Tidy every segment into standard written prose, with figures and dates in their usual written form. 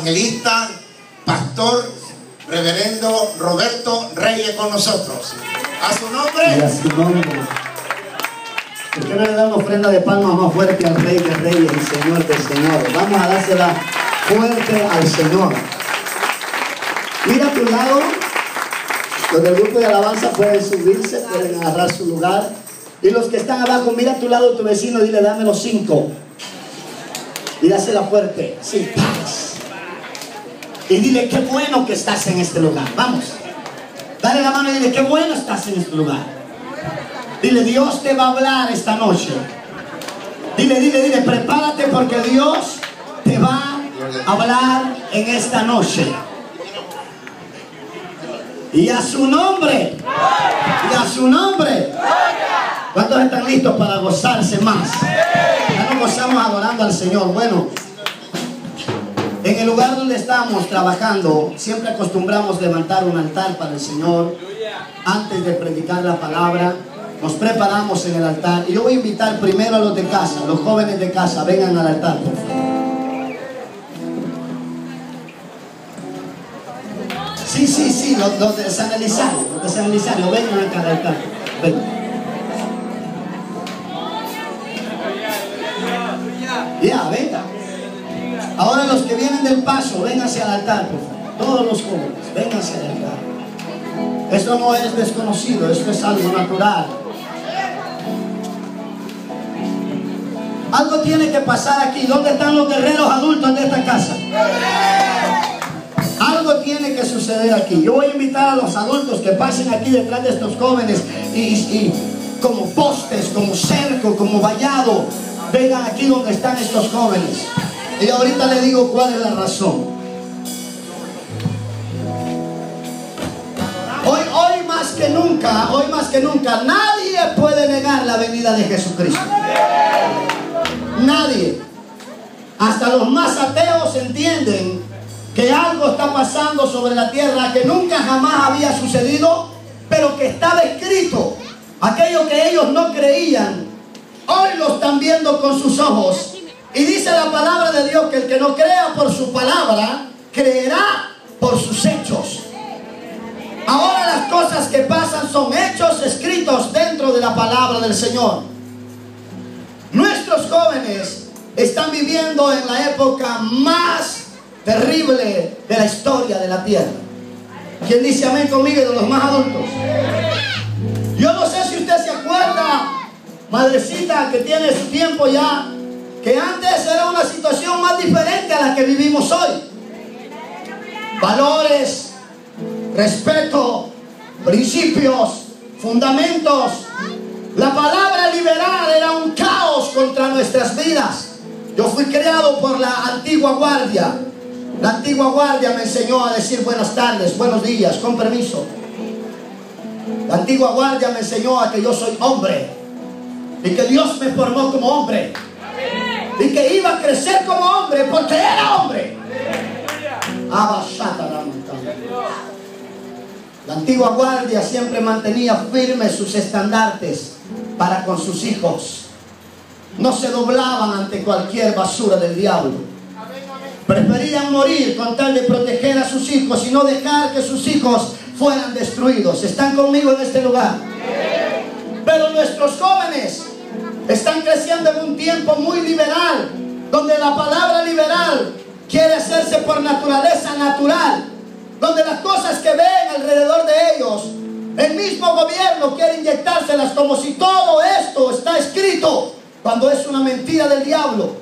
evangelista, pastor, reverendo Roberto Reyes con nosotros. A su nombre. Y a su nombre. ¿Por qué no le da una ofrenda de palmas más fuerte al Rey de Reyes y Señor de Señores? Vamos a dársela fuerte al Señor. Mira a tu lado, donde el grupo de alabanza pueden subirse, pueden agarrar su lugar. Y los que están abajo, mira a tu lado tu vecino, dile, dame los 5. Y dásela fuerte, sin paz. Y dile, qué bueno que estás en este lugar. Vamos. Dale la mano y dile, qué bueno estás en este lugar. Dile, Dios te va a hablar esta noche. Dile, prepárate porque Dios te va a hablar en esta noche. Y a su nombre. Y a su nombre. ¿Cuántos están listos para gozarse más? Ya nos gozamos adorando al Señor. Bueno, en el lugar donde estamos trabajando, siempre acostumbramos levantar un altar para el Señor. Antes de predicar la palabra, nos preparamos en el altar. Y yo voy a invitar primero a los de casa, los jóvenes de casa, vengan al altar, por favor. Sí, los de San Elisario, vengan acá al altar. Vengan. Ya, venga. Ahora los que vienen del paso, vénganse al altar, por favor. Todos los jóvenes, vénganse al altar. Esto no es desconocido, esto es algo natural. Algo tiene que pasar aquí. ¿Dónde están los guerreros adultos de esta casa? Algo tiene que suceder aquí. Yo voy a invitar a los adultos que pasen aquí detrás de estos jóvenes y como postes, como cerco, como vallado, vengan aquí donde están estos jóvenes. Y ahorita le digo cuál es la razón. Hoy más que nunca, nadie puede negar la venida de Jesucristo. Nadie. Hasta los más ateos entienden que algo está pasando sobre la tierra que nunca jamás había sucedido, pero que estaba escrito. Aquello que ellos no creían, hoy lo están viendo con sus ojos. Y dice la palabra de Dios que el que no crea por su palabra, creerá por sus hechos. Ahora las cosas que pasan son hechos escritos dentro de la palabra del Señor. Nuestros jóvenes están viviendo en la época más terrible de la historia de la tierra. ¿Quién dice amén conmigo de los más adultos? Yo no sé si usted se acuerda, madrecita que tiene su tiempo ya, que antes era una situación más diferente a la que vivimos hoy. Valores, respeto, principios, fundamentos. La palabra liberal era un caos contra nuestras vidas. Yo fui criado por la antigua guardia. La antigua guardia me enseñó a decir buenas tardes, buenos días, con permiso. La antigua guardia me enseñó a que yo soy hombre y que Dios me formó como hombre y que iba a crecer como hombre porque era hombre. La antigua guardia siempre mantenía firmes sus estandartes para con sus hijos. No se doblaban ante cualquier basura del diablo. Preferían morir con tal de proteger a sus hijos y no dejar que sus hijos fueran destruidos. ¿Están conmigo en este lugar? Pero nuestros jóvenes están creciendo en un tiempo muy liberal, donde la palabra liberal quiere hacerse por naturaleza natural, donde las cosas que ven alrededor de ellos, el mismo gobierno quiere inyectárselas como si todo esto está escrito, cuando es una mentira del diablo.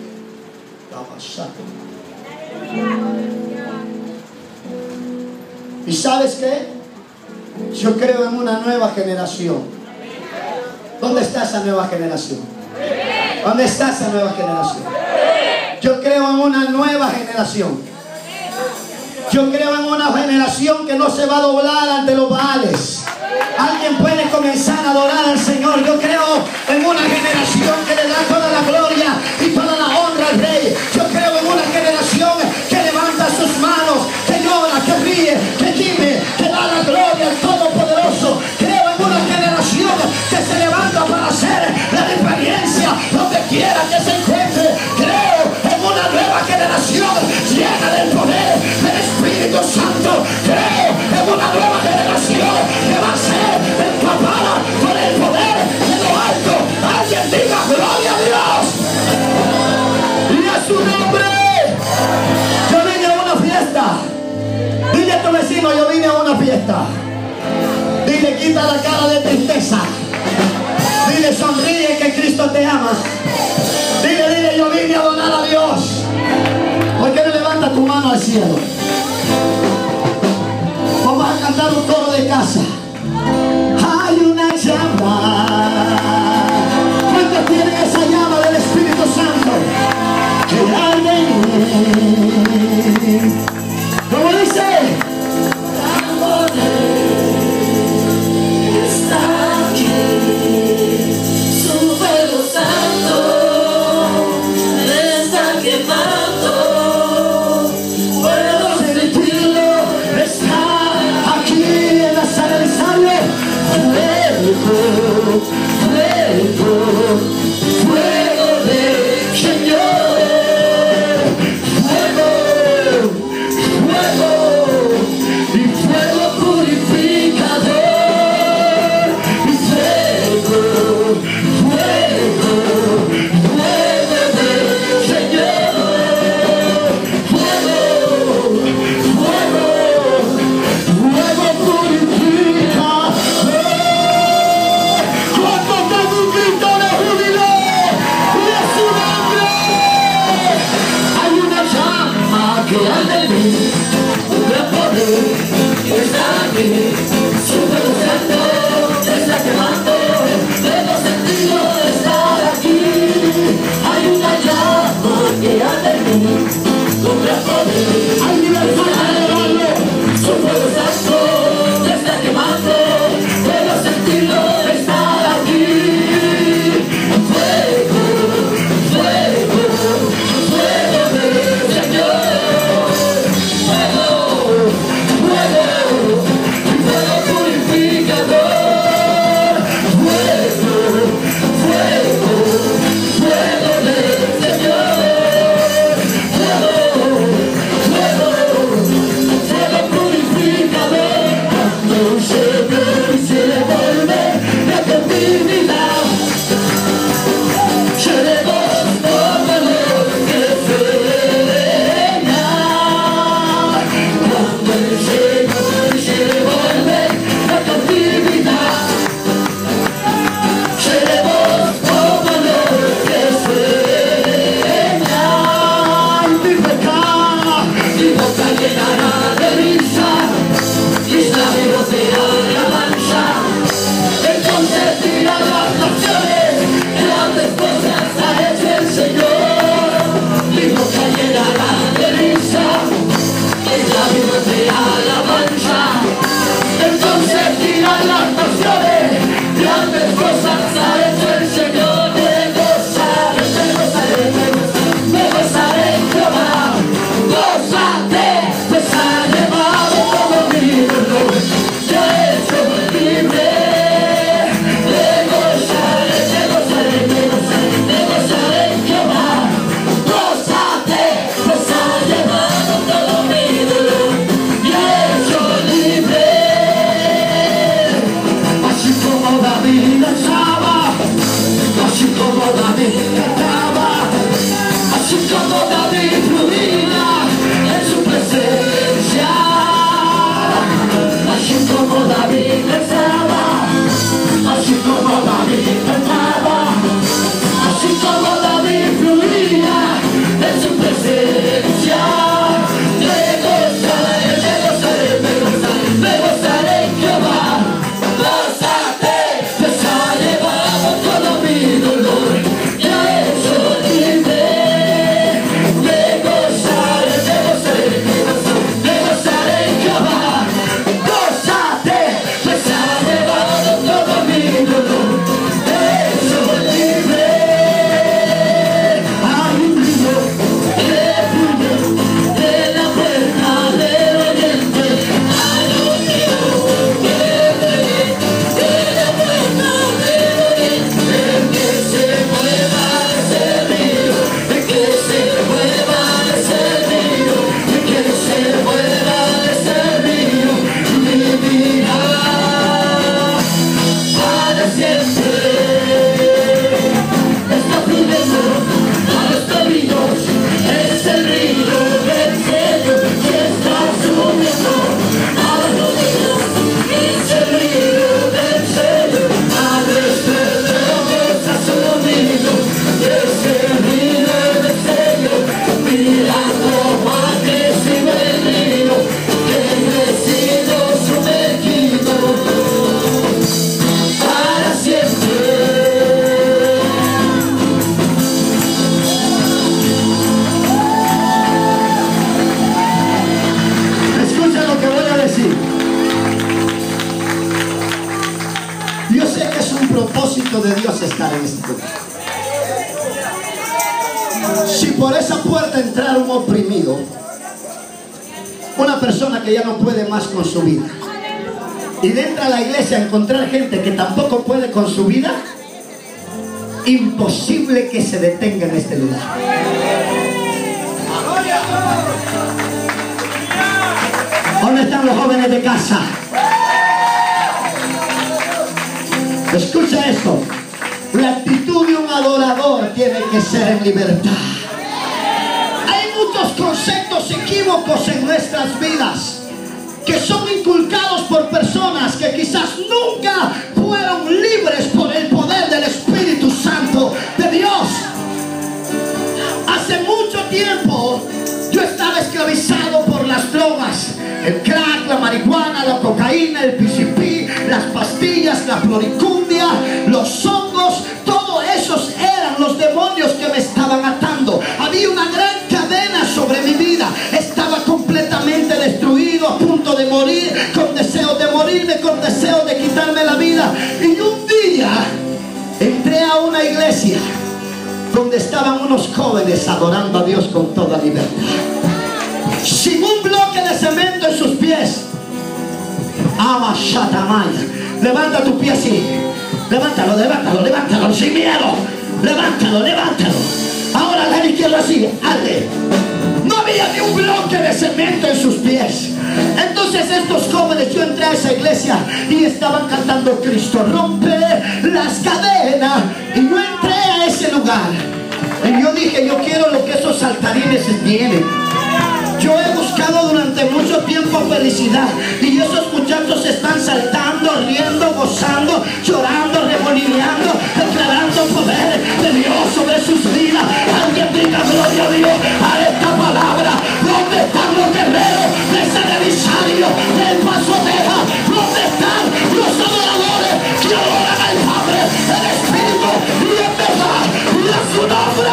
¿Y sabes qué? Yo creo en una nueva generación. ¿Dónde está esa nueva generación? ¿Dónde está esa nueva generación? Yo creo en una nueva generación. Yo creo en una generación que no se va a doblar ante los baales. Alguien puede comenzar a adorar al Señor. Yo creo en una generación que le da toda la gloria y toda la honra al Rey. Yo creo en una generación que levanta sus manos, que llora, que ríe, que gime, que da la gloria al Todopoderoso. Creo en una generación que se levanta para hacer la diferencia donde quiera que se encuentre. Creo en una nueva generación llena del más. Dile, yo vine a adorar a Dios. ¿Por qué no levanta tu mano al cielo? Vamos a cantar un coro de casa. Hay una llama. ¿Cuántos tienen esa llama del Espíritu Santo que arde en mí? ¿Cómo dice? Está aquí, su fuego santo me está quemando. Puedo Sentirlo, está aquí en la sala de ensayo. Fuego, fuego, fuego del Señor. Fuego, fuego, y fuego purificador. Y fuego, fuego, fuego del Señor. Fuego, fuego, fuego purificador. Cuando tengo un grito de júbilo y a su nombre, hay una llama que arde en mí, un gran poder está aquí, su fuego santo está quemando, debo sentirlo estar aquí. Hay una llama que arde en mí, un gran poder, hay libertad para elevarlo, su fuego santo está quemando, debo sentirlo estar aquí. Fuego, fuego, fuego del Señor. Fuego, fuego, fuego purificador. Fuego, fuego, fuego del Señor. Fuego, fuego, fuego purificador. Cuando se devuelve la continuidad, seremos como los que frenan. Cuando el Señor se devuelve la cautividad, seremos como los que frenan. Mi boca llenará de risa, mis labios de alabanza. Entonces dirán las naciones, grandes cosas ha hecho el Señor. Mi boca llenará de risa, mis labios de alabanza. Entonces dirán las naciones, grandes cosas ha hecho el Señor. Me gozaré, me gozaré, me gozaré en Jehová. Gózate, pues ha llevado todo mi dolor. Ya he hecho libre. Me gozaré, me gozaré, me gozaré, me gozaré en Jehová. Gózate, pues ha llevado todo mi dolor. Ya he estar en este lugar. Si por esa puerta entrara un oprimido, una persona que ya no puede más con su vida, y entra a la iglesia a encontrar gente que tampoco puede con su vida, imposible que se detenga en este lugar. ¿Dónde están los jóvenes de casa? Escucha esto. La actitud de un adorador tiene que ser en libertad. Hay muchos conceptos equívocos en nuestras vidas que son inculcados por personas que quizás nunca fueron libres por el poder del Espíritu Santo de Dios. Hace mucho tiempo yo estaba esclavizado por las drogas, el crack, la marihuana, la cocaína, el PCP, las pastillas, la floricundia, los hongos. Todos esos eran los demonios que me estaban atando. Había una gran cadena sobre mi vida. Estaba completamente destruido, a punto de morir, con deseos de morirme, con deseos de quitarme la vida. Y un día entré a una iglesia donde estaban unos jóvenes adorando a Dios con toda libertad, sin un bloque de cemento en sus pies. Shatamaya. Levanta tu pie así. Levántalo, levántalo, levántalo, sin miedo. Levántalo, levántalo. Ahora la izquierda así, hazle. No había ni un bloque de cemento en sus pies. Entonces estos jóvenes, yo entré a esa iglesia y estaban cantando Cristo rompe las cadenas, y yo entré a ese lugar y yo dije, yo quiero lo que esos saltarines tienen. Yo he buscado durante mucho tiempo felicidad, y esos muchachos están saltando, riendo, gozando, llorando, remolineando, declarando poder de Dios sobre sus vidas. Alguien diga gloria a Dios a esta palabra. ¿Dónde están los guerreros de ese emisario del Paso Texas? ¿Dónde están los adoradores que adoran al Padre en espíritu y en verdad y a su nombre?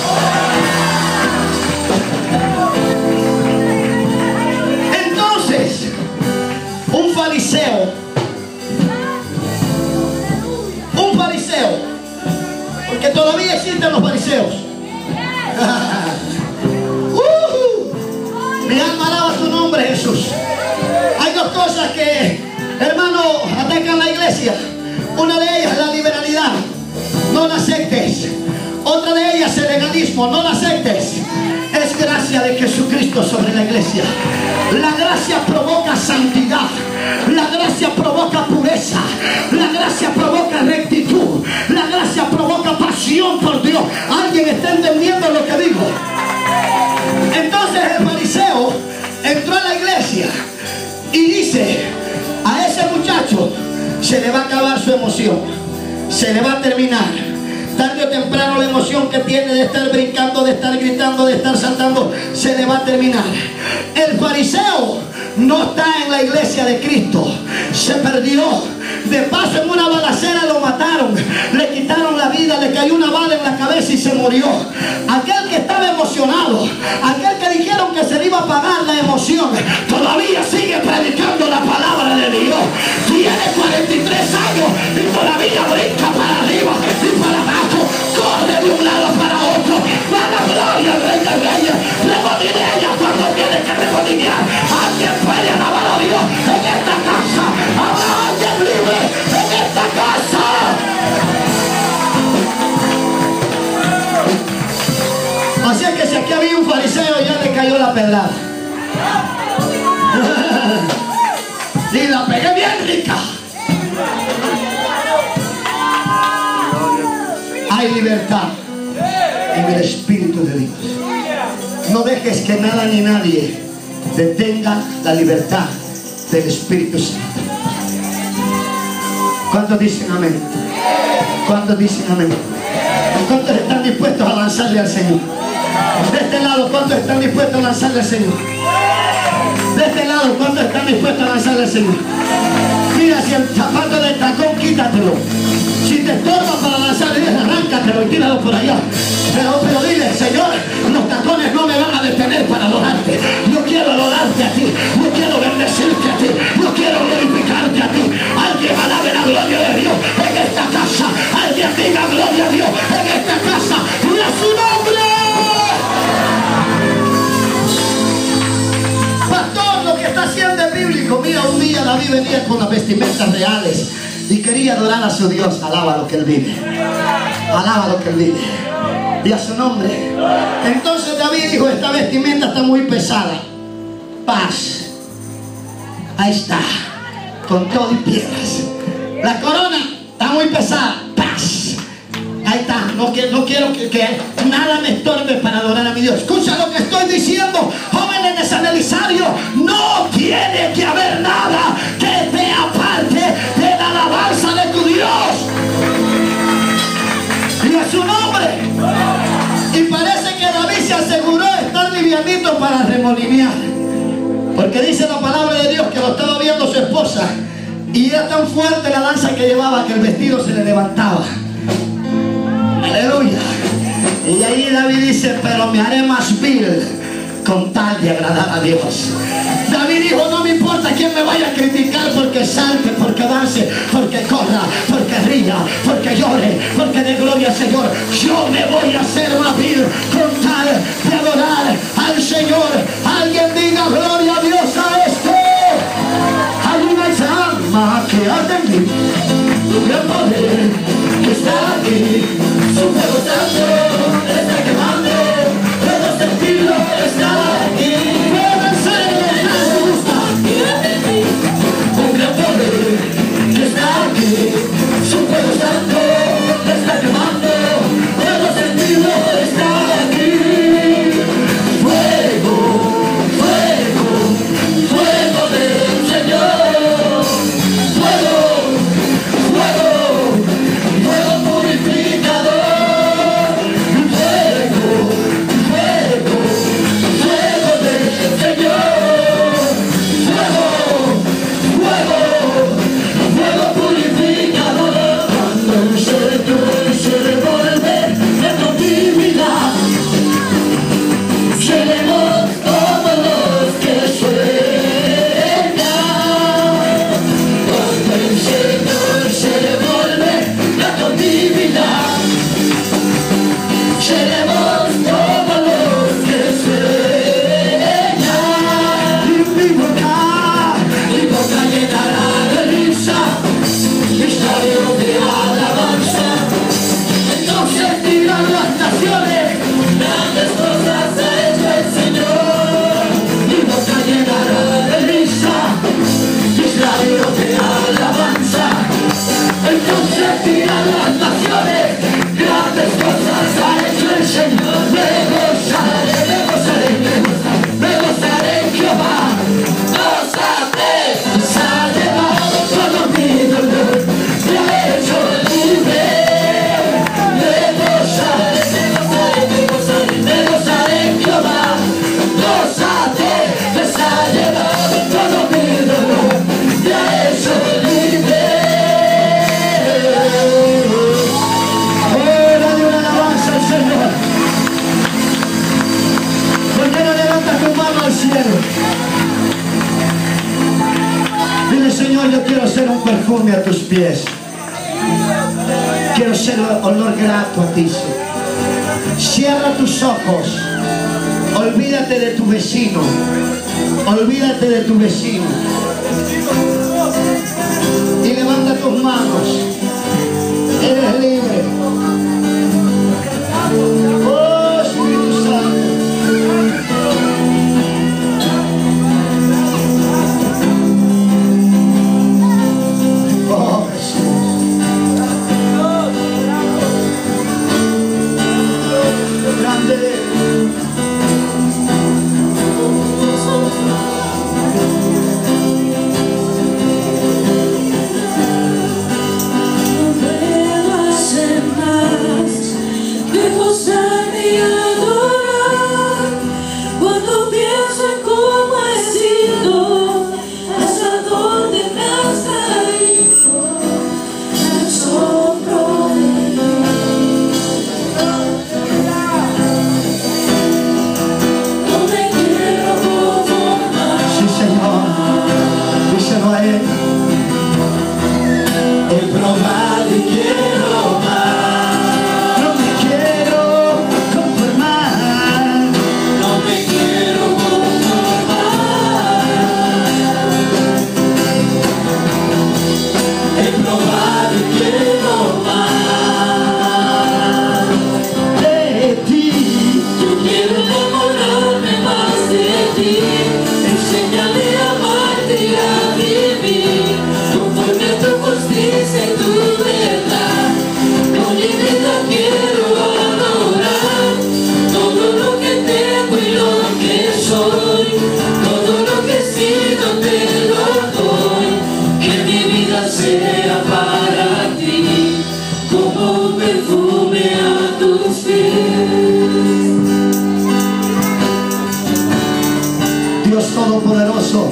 Un fariseo, porque todavía existen los fariseos. Mi alma alaba tu nombre, Jesús. Hay dos cosas que, hermano, atacan la iglesia. Una de ellas es la liberalidad, no la aceptes. Otra de ellas el legalismo, no la aceptes. Es gracia de Jesucristo sobre la iglesia. La gracia provoca santidad. La gracia provoca pureza. La gracia provoca rectitud. La gracia provoca pasión por Dios. ¿Alguien está entendiendo lo que digo? Entonces el fariseo entró a la iglesia y dice, a ese muchacho se le va a acabar su emoción, se le va a terminar. Tarde o temprano la emoción que tiene de estar brincando, de estar gritando, de estar saltando, se le va a terminar. El fariseo no está en la iglesia de Cristo, se perdió. De paso, en una balacera lo mataron, le quitaron la vida, le cayó una bala en la cabeza y se murió. Aquel que estaba emocionado, aquel que dijeron que se le iba a pagar la emoción, todavía sigue predicando la palabra de Dios. Tiene 43 años y todavía brinca para arriba y para abajo, corre de un lado para otro. Va la gloria al Rey de Reyes. Remodinea cuando tiene que remodinear. Alguien puede alabar a Dios en esta casa. Habrá alguien libre en esta casa. Así es que si aquí había un fariseo, ya le cayó la pedrada. Y la pegué bien rica. Hay libertad en el Espíritu de Dios. No dejes que nada ni nadie detenga la libertad del Espíritu Santo. ¿Cuántos dicen amén? ¿Cuántos dicen amén? ¿Cuántos están dispuestos a lanzarle al Señor? De este lado, ¿cuántos están dispuestos a lanzarle al Señor? De este lado, ¿cuántos están dispuestos a lanzarle al Señor? Mira, si el zapato del tacón, quítatelo. Si te estorba para lanzarle, arráncatelo y tíralo por allá. Pero dile, Señor, los tacones no me van a detener para adorarte. Yo quiero adorarte a ti. Yo quiero bendecirte a ti. Yo quiero glorificarte a ti. Alguien alabe la gloria de Dios en esta casa. Alguien diga día David venía con las vestimentas reales y quería adorar a su Dios. Alaba lo que Él vive. Alaba lo que Él vive. Y a su nombre. Entonces David dijo, esta vestimenta está muy pesada. Paz. Ahí está. Con todo y piedras. La corona está muy pesada. Paz. Ahí está. No quiero que nada me estorbe para adorar a mi Dios. Escucha lo que estoy diciendo. Jóvenes de San Elisario, no tiene que haber nada que te aparte de la alabanza de tu Dios. Y a su nombre. Y parece que David se aseguró de estar livianito para remolinear. Porque dice la palabra de Dios que lo estaba viendo su esposa. Y era tan fuerte la lanza que llevaba que el vestido se le levantaba. Aleluya. Y ahí David dice, pero me haré más vil con tal de agradar a Dios. David dijo, no me importa quién me vaya a criticar, porque salte, porque dance, porque corra, porque ría, porque llore, porque dé gloria al Señor. Yo me voy a hacer más vil con tal de adorar al Señor. Alguien diga gloria a Dios a esto. Hay una llama que arde en mí, un gran poder que está aquí, su fuego santo está quemando, todo sentido está aquí. Puede ser un gran poder que está aquí, su fuego santo está quemando, todo sentido está aquí. Fuego, fuego, fuego del Señor, fuego, fuego, fuego purificador, fuego, fuego, fuego del Señor, fuego, fuego, fuego purificador. Cuando el Señor se revuelve en continuidad, seremos todos los que sueñan. Cuando el Señor se revuelve la continuidad, seremos todos los que sueñan. Y mi boca llenará de risa, mis labios de alabanza. Entonces dirán las naciones, grandes cosas ha hecho el Señor. Mi boca llenará de risa, mis labios de alabanza. Entonces dirán las naciones, grandes cosas ha hecho el Señor. Me gozaré, me gozaré, me gozaré en Jehová. Gózate, se ha llevado todo mi dolor, me ha hecho libre. Me gozaré, me gozaré, me gozaré, me gozaré en Jehová. Gózate, que se ha llevado todo mi dolor, me ha hecho libre. Dale una alabanza al Señor. ¿Por qué no levantas tu mano al cielo? Dile, Señor, yo quiero ser un perfume a tus pies. Quiero ser olor grato a ti, Señor. Cierra tus ojos. Olvídate de tu vecino. Olvídate de tu vecino. Y levanta tus manos. Eres libre. Oh, Espíritu Santo. Oh, Jesús. Grande. No puedo hacer nada. Todopoderoso.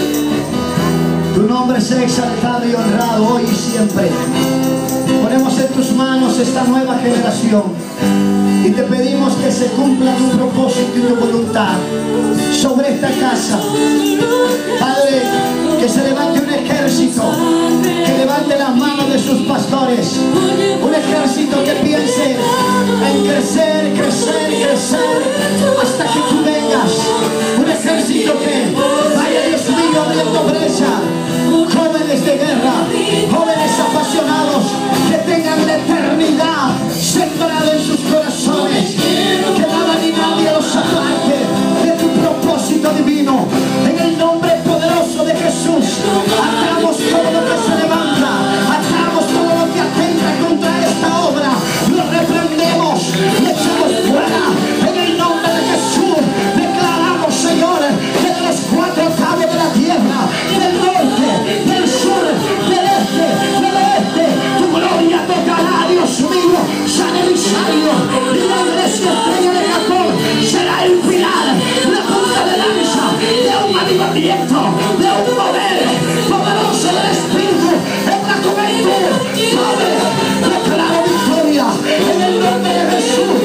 Tu nombre sea exaltado y honrado hoy y siempre. Ponemos en tus manos esta nueva generación y te pedimos que se cumpla tu propósito y tu voluntad sobre esta casa. Padre, que se levante un ejército, que levante las manos de sus pastores, un ejército que piense en crecer, crecer, crecer hasta que tú vengas, un ejército que vaya, Dios mío, abriendo brecha, jóvenes de guerra, jóvenes apasionados que tengan la eternidad sembrada en sus corazones, que nada ni nadie los aparte de tu propósito divino. En el nombre poderoso de Jesús, atamos todo lo que se levanta, atamos todo lo que atenta contra esta obra, lo reprendemos, lo echamos fuera. En el nombre de Jesús declaramos, Señor, que de los cuatro cables de la tierra, del norte, del sur, del este, del oeste, tu gloria tocará, Dios mío, San Elisario, y la iglesia estrella de Jacob será el pilar, la punta de lanza de un avivamiento, de un poder poderoso del Espíritu en la juventud. Padre, declaro victoria en el nombre de Jesús.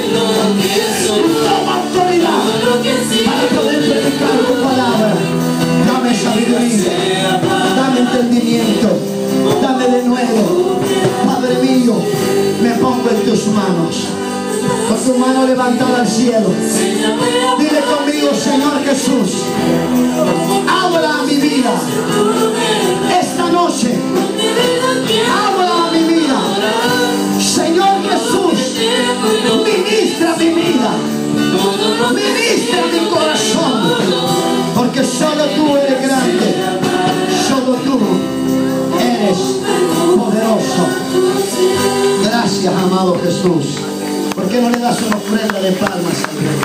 Toma autoridad para poder predicar tu palabra. Dame sabiduría, dame entendimiento, dame de nuevo. Padre mío, me pongo en tus manos, con tu mano levantada al cielo. Dile conmigo, Señor Jesús, habla a mi vida esta noche, habla a mi vida. Señor Jesús, ministra mi vida, ministra mi corazón, porque solo tú eres grande, solo tú eres poderoso. Gracias, amado Jesús. ¿Por qué no le das una ofrenda de palmas, Señor?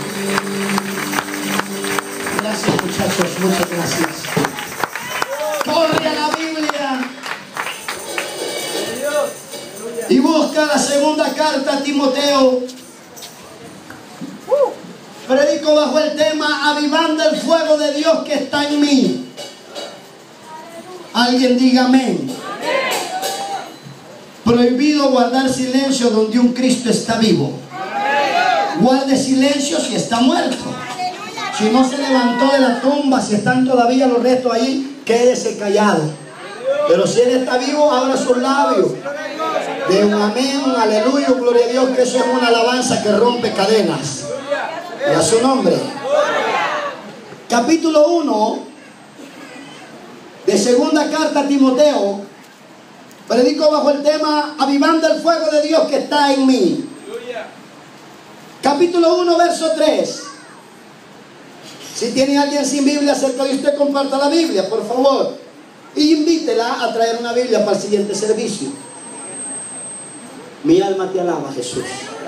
Gracias, muchachos, muchas gracias. Corre a la Biblia y busca la segunda carta a Timoteo. Predico bajo el tema avivando el fuego de Dios que está en mí. Alguien diga amén. Prohibido guardar silencio donde un Cristo está vivo. Guarde silencio si está muerto. Si no se levantó de la tumba, si están todavía los restos ahí, quédese callado. Pero si Él está vivo, abra sus labios. De un amén, un aleluya, un gloria a Dios, que eso es una alabanza que rompe cadenas. Y a su nombre. Capítulo 1 de segunda carta a Timoteo. Predico bajo el tema avivando el fuego de Dios que está en mí. Capítulo 1, verso 3. Si tiene alguien sin Biblia cerca de usted, comparta la Biblia, por favor. Y invítela a traer una Biblia para el siguiente servicio. Mi alma te alaba, Jesús.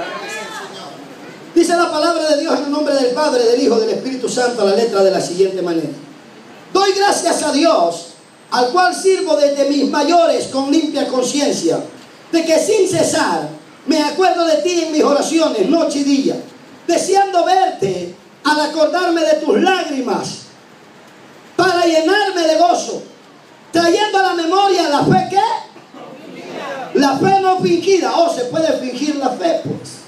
Dice la palabra de Dios en el nombre del Padre, del Hijo, del Espíritu Santo, a la letra de la siguiente manera. Doy gracias a Dios, al cual sirvo desde mis mayores con limpia conciencia, de que sin cesar me acuerdo de ti en mis oraciones, noche y día, deseando verte al acordarme de tus lágrimas, para llenarme de gozo, trayendo a la memoria la fe que la fe no fingida. Oh, se puede fingir la fe, pues.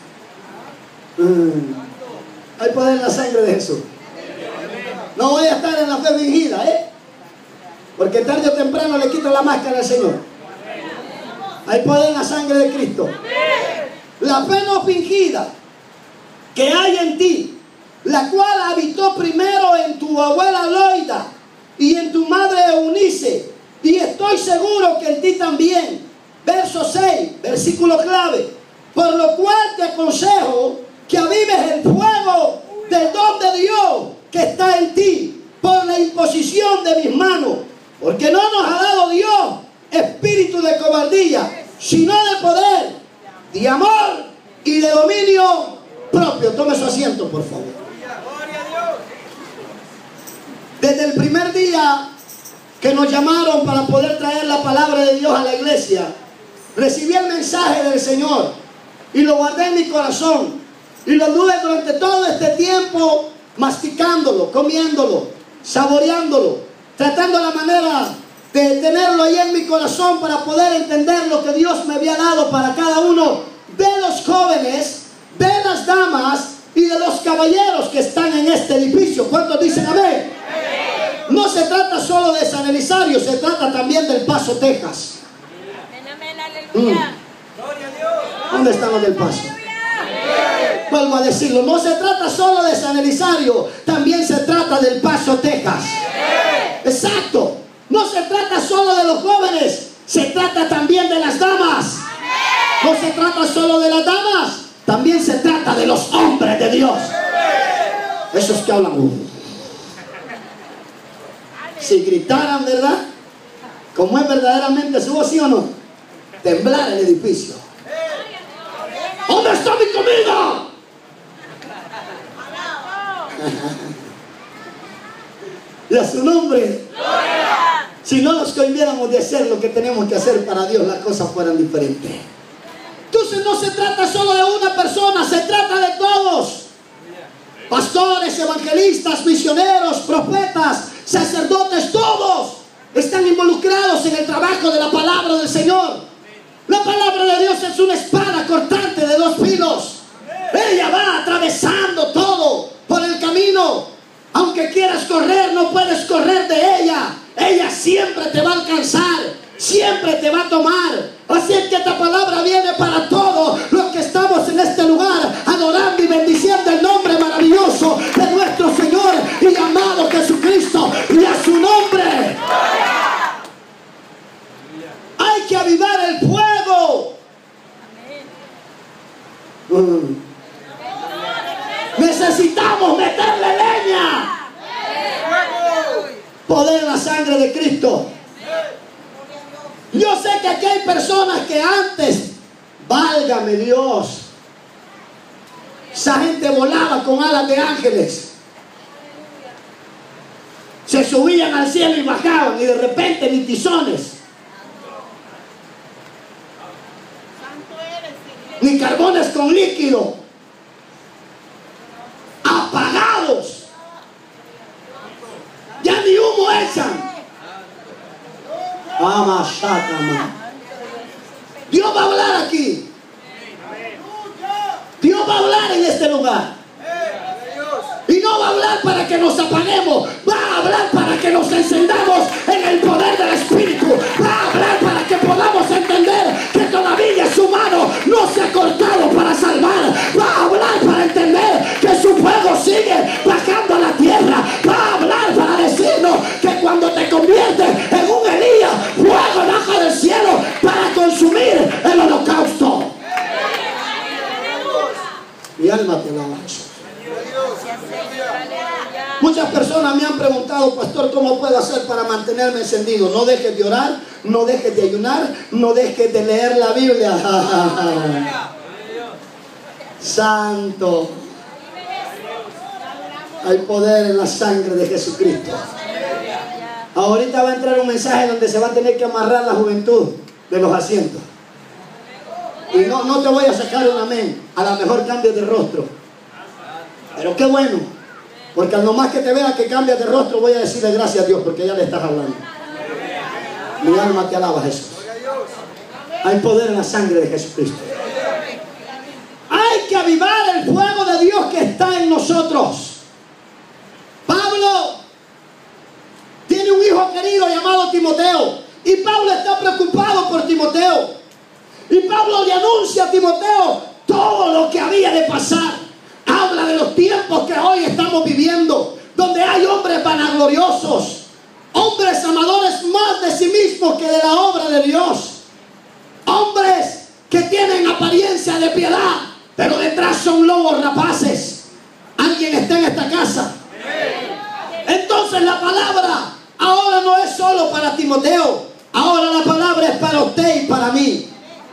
Hay poder en la sangre de Jesús. No voy a estar en la fe fingida, porque tarde o temprano le quito la máscara al Señor. Hay poder en la sangre de Cristo. La fe no fingida que hay en ti, la cual habitó primero en tu abuela Loida y en tu madre Eunice, y estoy seguro que en ti también. Verso 6, versículo clave. Por lo cual te aconsejo que avives el fuego del don de Dios que está en ti por la imposición de mis manos, porque no nos ha dado Dios espíritu de cobardía, sino de poder, de amor y de dominio propio. Tome su asiento, por favor. Desde el primer día que nos llamaron para poder traer la palabra de Dios a la iglesia, recibí el mensaje del Señor y lo guardé en mi corazón y lo tuve durante todo este tiempo masticándolo, comiéndolo, saboreándolo, tratando la manera de tenerlo ahí en mi corazón para poder entender lo que Dios me había dado para cada uno de los jóvenes, de las damas y de los caballeros que están en este edificio. ¿Cuántos dicen amén? No se trata solo de San Elizario, se trata también del Paso, Texas. ¿Dónde están los del Paso? Vuelvo a decirlo, no se trata solo de San Elizario, también se trata del Paso, Texas. Exacto. No se trata solo de los jóvenes, se trata también de las damas. No se trata solo de las damas, también se trata de los hombres de Dios. Esos que hablan. Si gritaran, ¿verdad? Como es verdaderamente su voz, ¿sí o no? Temblar el edificio. ¿Dónde está mi comida? Y a su nombre. Si no nos cohibiéramos de hacer lo que tenemos que hacer para Dios, las cosas fueran diferentes. Entonces no se trata solo de una persona, se trata de todos. Pastores, evangelistas, misioneros, profetas, sacerdotes, todos están involucrados en el trabajo de la palabra del Señor. La palabra de Dios es una espada cortante de dos filos. Ella va atravesando todo por el camino. Aunque quieras correr, no puedes correr de ella. Ella siempre te va a alcanzar, siempre te va a tomar. Así es que esta palabra viene para todos los que estamos en este lugar, adorando y bendiciendo el nombre maravilloso de nuestro Señor y amado Jesucristo, y a su nombre. Hay que avivar el fuego. Necesitamos meterle leña. Poder en la sangre de Cristo. Yo sé que aquí hay personas que antes, válgame Dios, esa gente volaba con alas de ángeles, se subían al cielo y bajaban, y de repente ni tizones, ni carbones con líquido, apagados. Ya ni humo echan. Dios va a hablar aquí. Dios va a hablar en este lugar. Y no va a hablar para que nos apaguemos. Va a hablar para que nos encendamos en el poder del Espíritu. Va a hablar para que podamos entender que todavía su mano no se ha cortado para salvar. Va a hablar para entender que su fuego sigue bajando a la tierra. Va a hablar para decirnos que cuando te conviertes en un Elías, fuego baja del cielo para consumir el holocausto. Mi alma te alaba. Muchas personas me han preguntado, pastor, ¿cómo puedo hacer para mantenerme encendido? No dejes de orar, no dejes de ayunar, no dejes de leer la Biblia. Santo. Hay poder en la sangre de Jesucristo. Ahorita va a entrar un mensaje donde se va a tener que amarrar la juventud de los asientos. Y no te voy a sacar un amén. A lo mejor cambias de rostro. Pero qué bueno. Porque al nomás que te vea que cambias de rostro, voy a decirle gracias a Dios, porque ya le estás hablando. Mi alma te alaba, Jesús. Hay poder en la sangre de Jesucristo. Hay que avivar el fuego de Dios que está en nosotros. Pablo tiene un hijo querido llamado Timoteo. Y Pablo está preocupado por Timoteo. Y Pablo le anuncia a Timoteo todo lo que había de pasar. Habla de los tiempos que hoy estamos viviendo, donde hay hombres vanagloriosos, hombres amadores más de sí mismos que de la obra de Dios, hombres que tienen apariencia de piedad, pero detrás son lobos rapaces. ¿Alguien está en esta casa? Entonces la palabra ahora no es solo para Timoteo, ahora la palabra es para usted y para mí.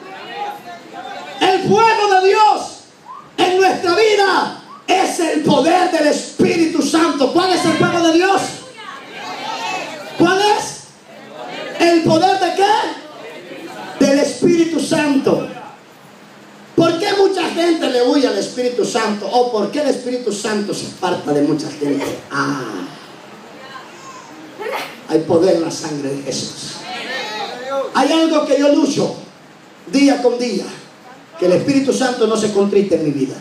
El fuego de Dios en nuestra vida es el poder del Espíritu Santo. ¿Cuál es el fuego de Dios? ¿Cuál es? ¿El poder de qué? Del Espíritu Santo. ¿Por qué mucha gente le huye al Espíritu Santo? ¿O por qué el Espíritu Santo se aparta de mucha gente? Hay poder en la sangre de Jesús. Hay algo que yo lucho día con día, que el Espíritu Santo no se contrite en mi vida.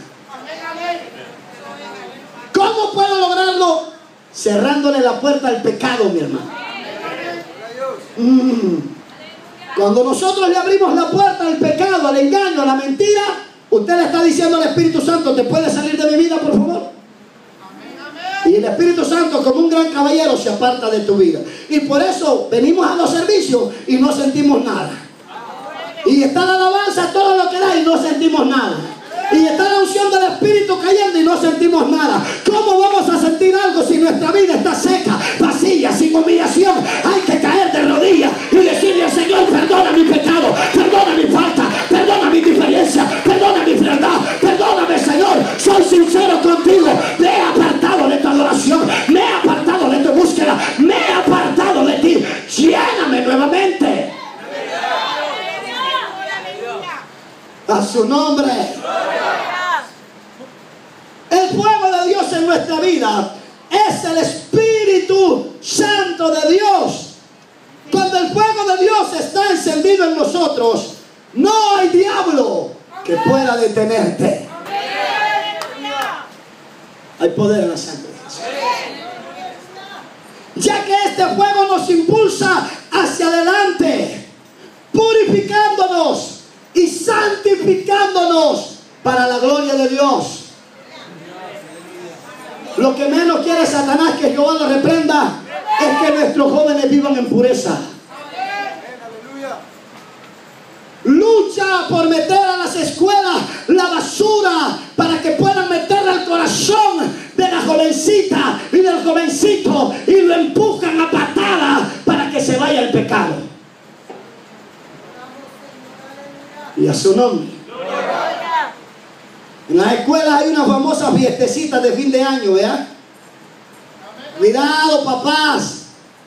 ¿Cómo puedo lograrlo? Cerrándole la puerta al pecado, mi hermano. Cuando nosotros le abrimos la puerta al pecado, al engaño, a la mentira, usted le está diciendo al Espíritu Santo: ¿te puedes salir de mi vida, por favor? Y el Espíritu Santo, como un gran caballero, se aparta de tu vida. Y por eso venimos a los servicios y no sentimos nada. Y está la alabanza, todo lo que da, y no sentimos nada. Y está la unción del Espíritu cayendo y no sentimos nada. ¿Cómo vamos a sentir algo si nuestra vida está seca, vacía, sin humillación? Hay que caer de rodillas y decirle al Señor: perdona mi pecado, perdona mi falta, perdona mi diferencia, perdona mi frialdad, perdóname, Señor. Soy sincero contigo. Me he apartado de tu adoración, me he apartado de tu búsqueda, me he apartado de ti. Lléname nuevamente. A su nombre. El fuego de Dios en nuestra vida es el Espíritu Santo de Dios. Cuando el fuego de Dios está encendido en nosotros, no hay diablo que pueda detenerte. Hay poder en la sangre de Jesús. Ya que este fuego nos impulsa hacia adelante, purificándonos y santificándonos para la gloria de Dios. Lo que menos quiere Satanás, que Jehová lo reprenda, es que nuestros jóvenes vivan en pureza. Lucha por meter a las escuelas la basura, para que puedan meterla al corazón de la jovencita y del jovencito, y lo empujan a patada para que se vaya el pecado. Y a su nombre. En las escuelas hay unas famosas fiestecitas de fin de año, ¿verdad? Cuidado, papás.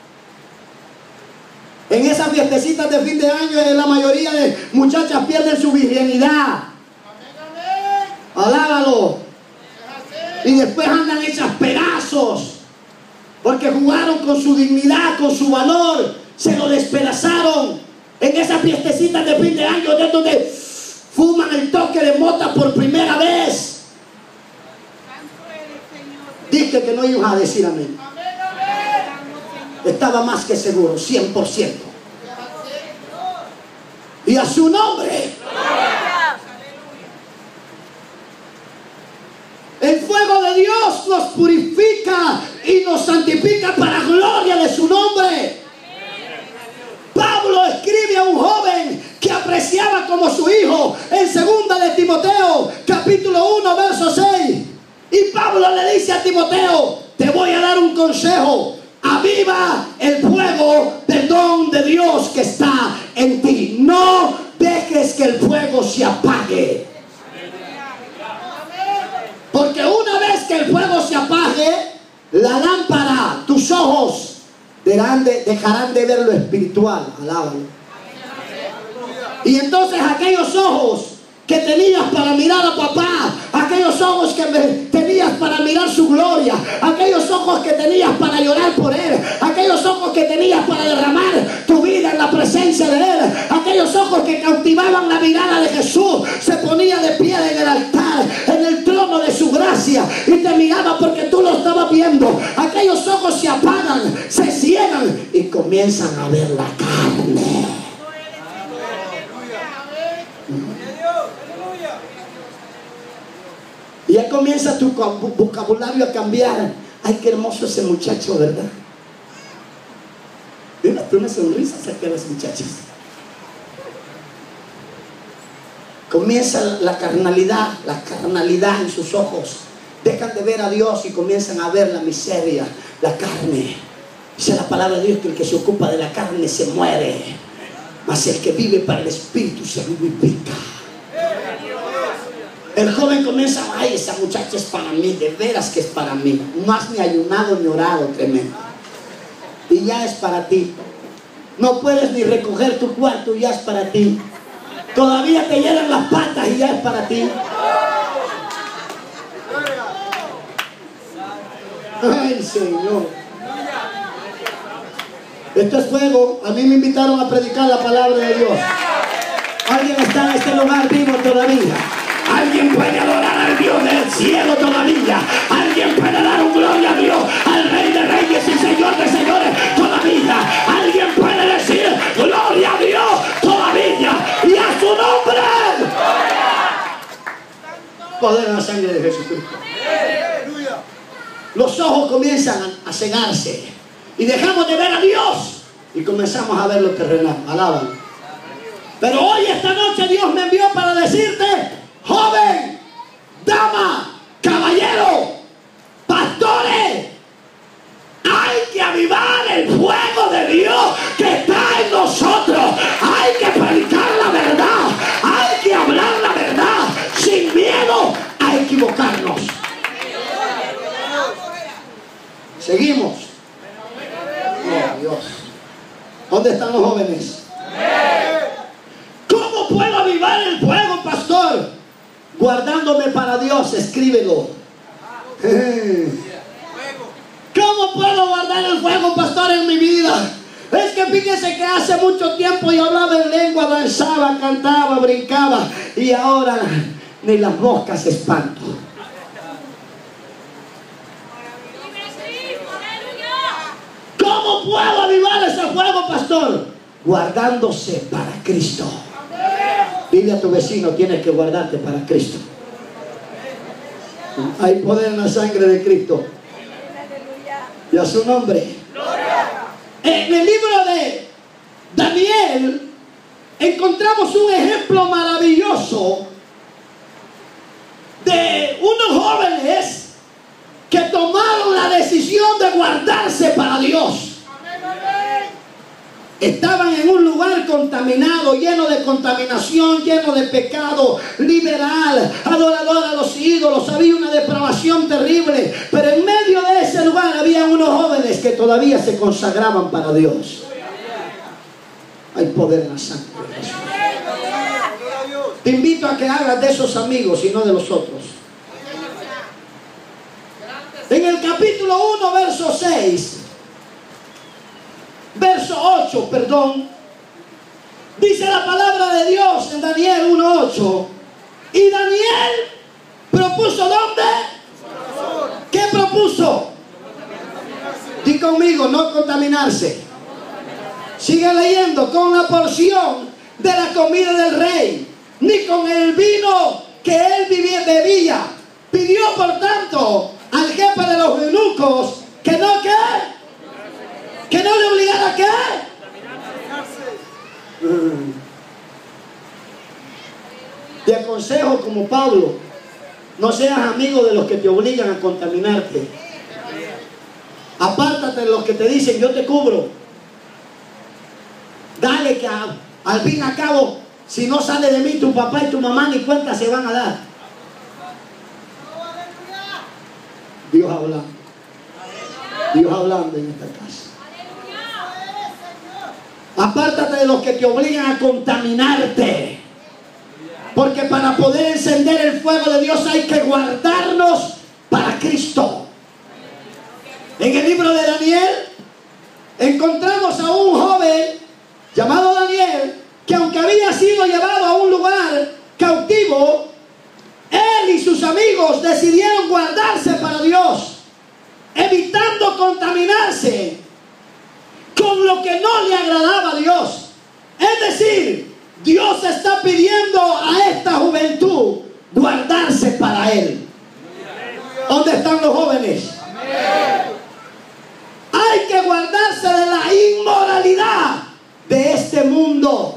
En esas fiestecitas de fin de año, la mayoría de muchachas pierden su virginidad. Alábalo. Y después andan hechas pedazos, porque jugaron con su dignidad, con su valor, se lo despedazaron. En esas fiestecitas de fin de año, es donde fuman el toque de mota por primera vez. Dije que no ibas a decir amén. Estaba más que seguro, 100%. Y a su nombre. El fuego de Dios nos purifica y nos santifica para gloria de su nombre. Pablo escribe a un joven que apreciaba como su hijo en 2 de Timoteo, capítulo 1, verso 6. Y Pablo le dice a Timoteo: te voy a dar un consejo. Aviva el fuego del don de Dios que está en ti. No dejes que el fuego se apague. Porque una vez que el fuego se apague, la lámpara, tus ojos, dejarán de ver lo espiritual. Alábalo. Y entonces aquellos ojos que tenías para mirar a papá, aquellos ojos que tenías para mirar su gloria, aquellos ojos que tenías para llorar por él, aquellos ojos que tenías para derramar tu vida en la presencia de él, aquellos ojos que cautivaban la mirada de Jesús, se ponía de pie en el altar, en el trono de su gracia, y te miraba porque tú lo estabas viendo. Aquellos ojos se apagan, se ciegan y comienzan a ver la carne. Y ya comienza tu vocabulario a cambiar. Ay, qué hermoso ese muchacho, ¿verdad? Mira, una sonrisa cerca de las muchachas. Comienza la carnalidad en sus ojos. Dejan de ver a Dios y comienzan a ver la miseria, la carne. Dice la palabra de Dios que el que se ocupa de la carne se muere, mas el que vive para el Espíritu se vivifica. El joven comienza: ay, esa muchacha es para mí, de veras que es para mí. No has ni ayunado ni orado, tremendo. Y ya es para ti. No puedes ni recoger tu cuarto y ya es para ti. Todavía te llenan las patas y ya es para ti. Ay, Señor. Esto es fuego. A mí me invitaron a predicar la palabra de Dios. Alguien está en este lugar vivo todavía. Alguien puede adorar al Dios del cielo todavía. Alguien puede dar un gloria a Dios, al Rey de Reyes y Señor de Señores todavía. Alguien puede decir gloria a Dios todavía y a su nombre. Poder en la sangre de Jesucristo. Los ojos comienzan a cegarse y dejamos de ver a Dios y comenzamos a ver lo terrenal. Alaban. Pero hoy, esta noche, Dios me envió para decirte: joven, dama, caballero, pastores, hay que avivar el fuego de Dios que está en nosotros. Hay que predicar la verdad, hay que hablar la verdad sin miedo a equivocarnos. Seguimos. Oh, Dios. ¿Dónde están los jóvenes? ¿Cómo puedo avivar el fuego, pastor? Guardándome para Dios. Escríbelo. ¿Cómo puedo guardar el fuego, pastor, en mi vida? Es que fíjese que hace mucho tiempo yo hablaba en lengua, danzaba, cantaba, brincaba, y ahora ni las moscas espanto. ¿Cómo puedo avivar ese fuego, pastor? Guardándose para Cristo. Dile a tu vecino: tienes que guardarte para Cristo. Hay poder en la sangre de Cristo. Y a su nombre. En el libro de Daniel encontramos un ejemplo maravilloso de unos jóvenes que tomaron la decisión de guardarse para Dios. Estaban en un lugar contaminado, lleno de contaminación, lleno de pecado, liberal, adorador a los ídolos. Había una depravación terrible, pero en medio de ese lugar había unos jóvenes que todavía se consagraban para Dios. Hay poder en la sangre de Jesús. Te invito a que hagas de esos amigos y no de los otros. En el capítulo 1, verso 6, verso 8, perdón, dice la palabra de Dios en Daniel 1:8. Y Daniel propuso, ¿dónde? ¿Qué propuso? Di conmigo: no contaminarse. Sigue leyendo: con la porción de la comida del rey, ni con el vino que él bebía. Pidió, por tanto, al jefe de los eunucos que no, ¿qué? Que no le obligara a qué. Te aconsejo, como Pablo, no seas amigo de los que te obligan a contaminarte. Apártate de los que te dicen: yo te cubro. Dale, que al fin y al cabo, si no sale de mí tu papá y tu mamá, ni cuenta se van a dar. Dios hablando. Dios hablando en esta casa. Apártate de los que te obligan a contaminarte. Porque para poder encender el fuego de Dios hay que guardarnos para Cristo. En el libro de Daniel encontramos a un joven llamado Daniel, que aunque había sido llevado a un lugar cautivo, él y sus amigos decidieron guardarse para Dios, evitando contaminarse con lo que no le agradaba a Dios. Es decir, Dios está pidiendo a esta juventud guardarse para Él. ¿Dónde están los jóvenes? Hay que guardarse de la inmoralidad de este mundo.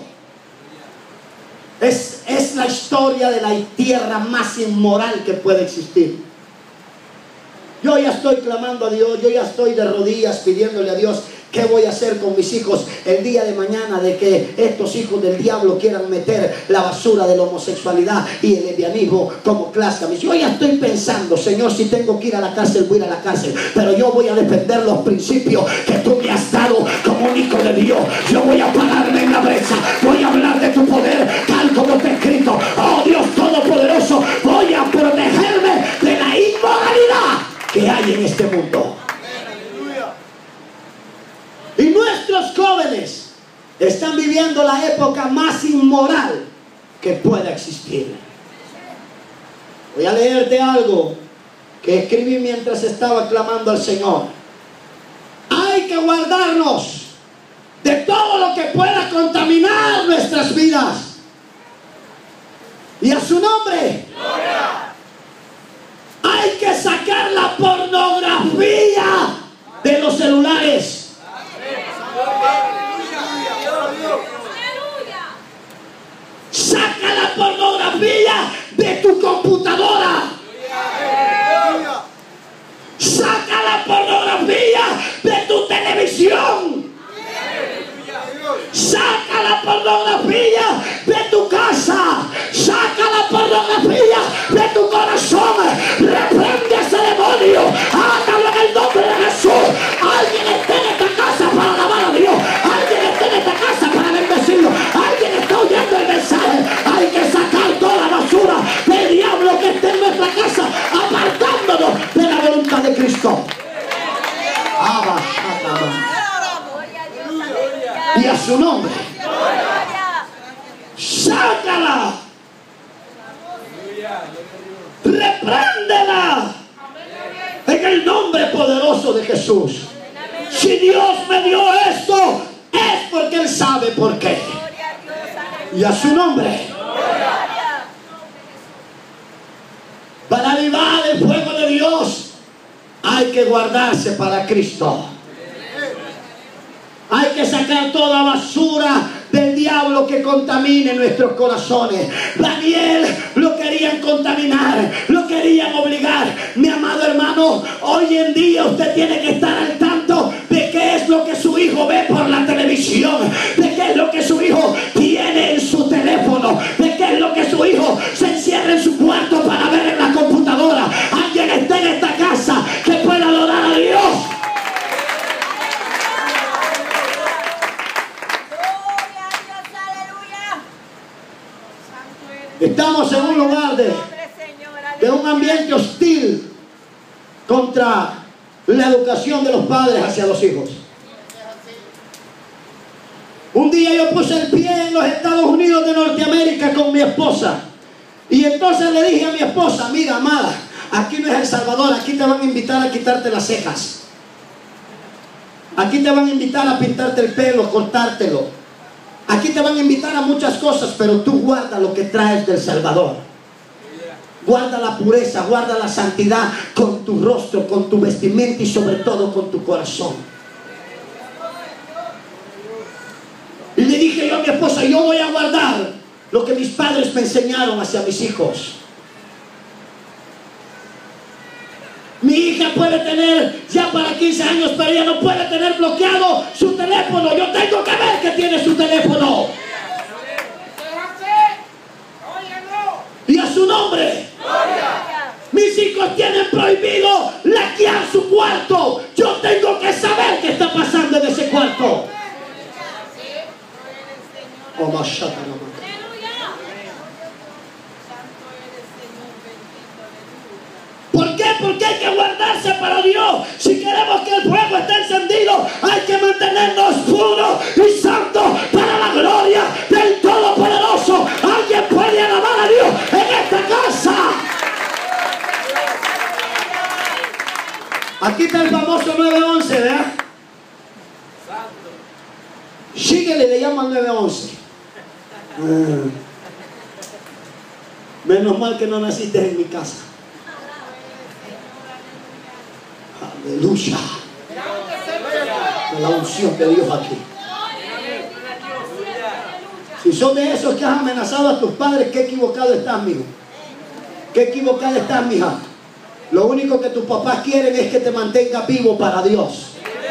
Es la historia de la tierra más inmoral que puede existir. Yo ya estoy clamando a Dios, yo ya estoy de rodillas pidiéndole a Dios: ¿qué voy a hacer con mis hijos el día de mañana de que estos hijos del diablo quieran meter la basura de la homosexualidad y el lesbianismo como clase? Yo ya estoy pensando: Señor, si tengo que ir a la cárcel, voy a ir a la cárcel, pero yo voy a defender los principios que tú me has dado como un hijo de Dios. Yo voy a pararme en la brecha, voy a hablar de tu poder tal como está escrito. Oh Dios Todopoderoso, voy a protegerme de la inmoralidad que hay en este mundo. Y nuestros los jóvenes están viviendo la época más inmoral que pueda existir. Voy a leerte algo que escribí mientras estaba clamando al Señor. Hay que guardarnos de todo lo que pueda contaminar nuestras vidas. Y a su nombre, ¡gloria! Hay que sacar la pornografía de los celulares. Saca la pornografía de tu computadora. Saca la pornografía de tu televisión. Saca la pornografía de tu casa. Saca la pornografía de tu corazón. Reprende ese demonio. Hágalo en el nombre de Jesús. Alguien está en esta casa para alabar a Dios. Alguien está en esta casa para bendecirlo. Alguien está oyendo el mensaje. Hay que sacar toda la basura del diablo que esté en nuestra casa, apartándonos de la voluntad de Cristo. Y a su nombre, sácala, repréndela en el nombre poderoso de Jesús. Si Dios me dio esto, es porque Él sabe por qué. Y a su nombre, para avivar el fuego de Dios, hay que guardarse para Cristo. Hay que sacar toda basura del diablo que contamine nuestros corazones. Daniel lo querían contaminar, lo querían obligar. Mi amado hermano, hoy en día usted tiene que estar al tanto de qué es lo que su hijo ve por la televisión, de qué es lo que su hijo tiene en su teléfono, de qué es lo que su hijo se encierra en su cuarto para ver en la computadora. Alguien está en esta casa que pueda adorar a Dios. Estamos en un lugar de un ambiente hostil contra la educación de los padres hacia los hijos. Un día yo puse el pie en los Estados Unidos de Norteamérica con mi esposa. Y entonces le dije a mi esposa: mira, amada, aquí no es El Salvador, aquí te van a invitar a quitarte las cejas. Aquí te van a invitar a pintarte el pelo, cortártelo. Aquí te van a invitar a muchas cosas, pero tú guarda lo que traes del Salvador. Guarda la pureza, guarda la santidad con tu rostro, con tu vestimenta y sobre todo con tu corazón. Y le dije yo a mi esposa: yo voy a guardar lo que mis padres me enseñaron hacia mis hijos. Mi hija puede tener ya para 15 años, pero ella no puede tener bloqueado su teléfono. Yo tengo que ver que tiene su teléfono. Y a su nombre, mis hijos tienen prohibido laquear su cuarto. Yo tengo que saber qué está pasando en ese cuarto. Oh, ¿por qué? Porque hay que guardarse para Dios. Si queremos que el fuego esté encendido, hay que mantenernos puros y santos para la gloria del Todopoderoso. Alguien puede alabar a Dios en esta casa. Aquí está el famoso 911, ¿verdad? Síguele, le llaman 911. Menos mal que no naciste en mi casa. Aleluya. La unción de Dios aquí. Si son de esos que has amenazado a tus padres, qué equivocado estás, mijo. Qué equivocada estás, mija. Lo único que tus papás quieren es que te mantengas vivo para Dios.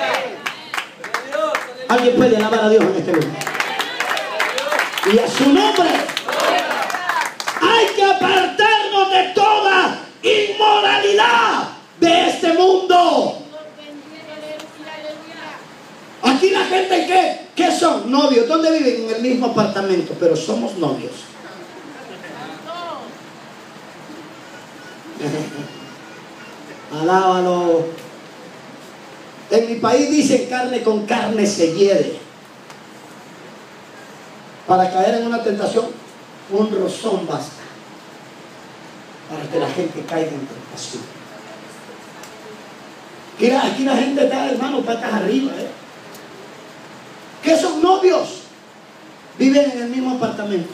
Alguien puede alabar a Dios en este lugar. Y a su nombre. Hay que apartarnos de toda inmoralidad de este mundo. Aquí la gente, ¿qué son? Novios. ¿Dónde viven? En el mismo apartamento, pero somos novios. Alábalo. En mi país dicen carne con carne se hiere. Para caer en una tentación, un rozón basta. Para que la gente caiga en tentación. Mira, aquí la gente está, hermano, patas arriba. ¿Qué son novios? Viven en el mismo apartamento.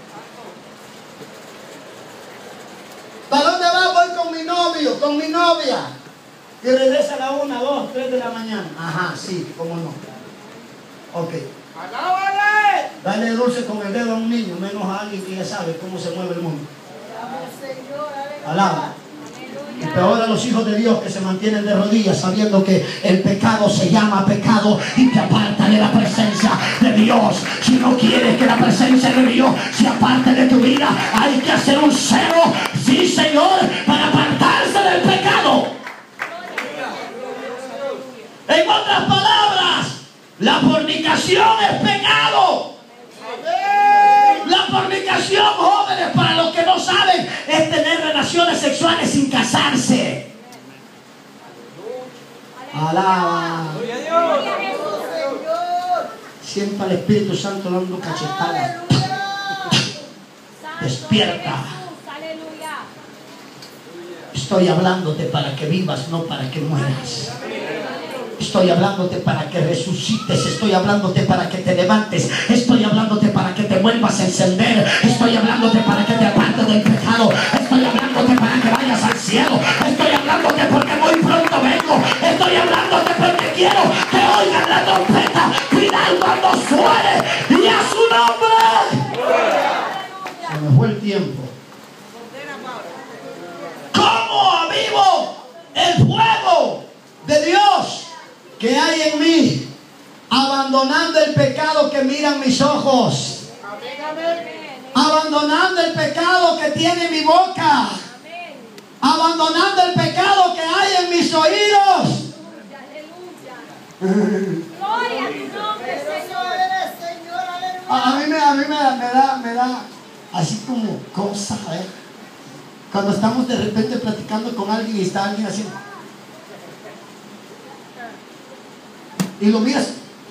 ¿Para dónde vas? Voy con mi novio, con mi novia. Y regresa a la 1, 2, 3 de la mañana. Ajá, sí, cómo no. Ok. ¡Alábale! Dale dulce con el dedo a un niño, menos a alguien que ya sabe cómo se mueve el mundo. Alaba. Y peor a los hijos de Dios que se mantienen de rodillas sabiendo que el pecado se llama pecado y te aparta de la presencia de Dios. Si no quieres que la presencia de Dios se aparte de tu vida, hay que hacer un cero, sí Señor, para apartarse del pecado. En otras palabras, la fornicación es pecado. La fornicación, jóvenes, para los que no saben, es tener relaciones sexuales sin casarse. Alaba. Sienta al Espíritu Santo dando cachetadas. Despierta. Estoy hablándote para que vivas, no para que mueras. Estoy hablándote para que resucites. Estoy hablándote para que te levantes. Estoy hablándote para que te vuelvas a encender. Estoy hablándote para que te apartes del pecado. Estoy hablándote para que vayas al cielo. Estoy hablándote porque muy pronto vengo. Estoy hablándote porque quiero que oigan la trompeta final cuando suene y a su nombre. Se me fue el tiempo. ¿Cómo avivo el fuego de Dios que hay en mí? Abandonando el pecado que miran mis ojos. Abandonando el pecado que tiene mi boca. Abandonando el pecado que hay en mis oídos. Gloria a tu nombre, Señor. A mí me da así como cosa, cuando estamos de repente platicando con alguien y está alguien así. Y lo miras.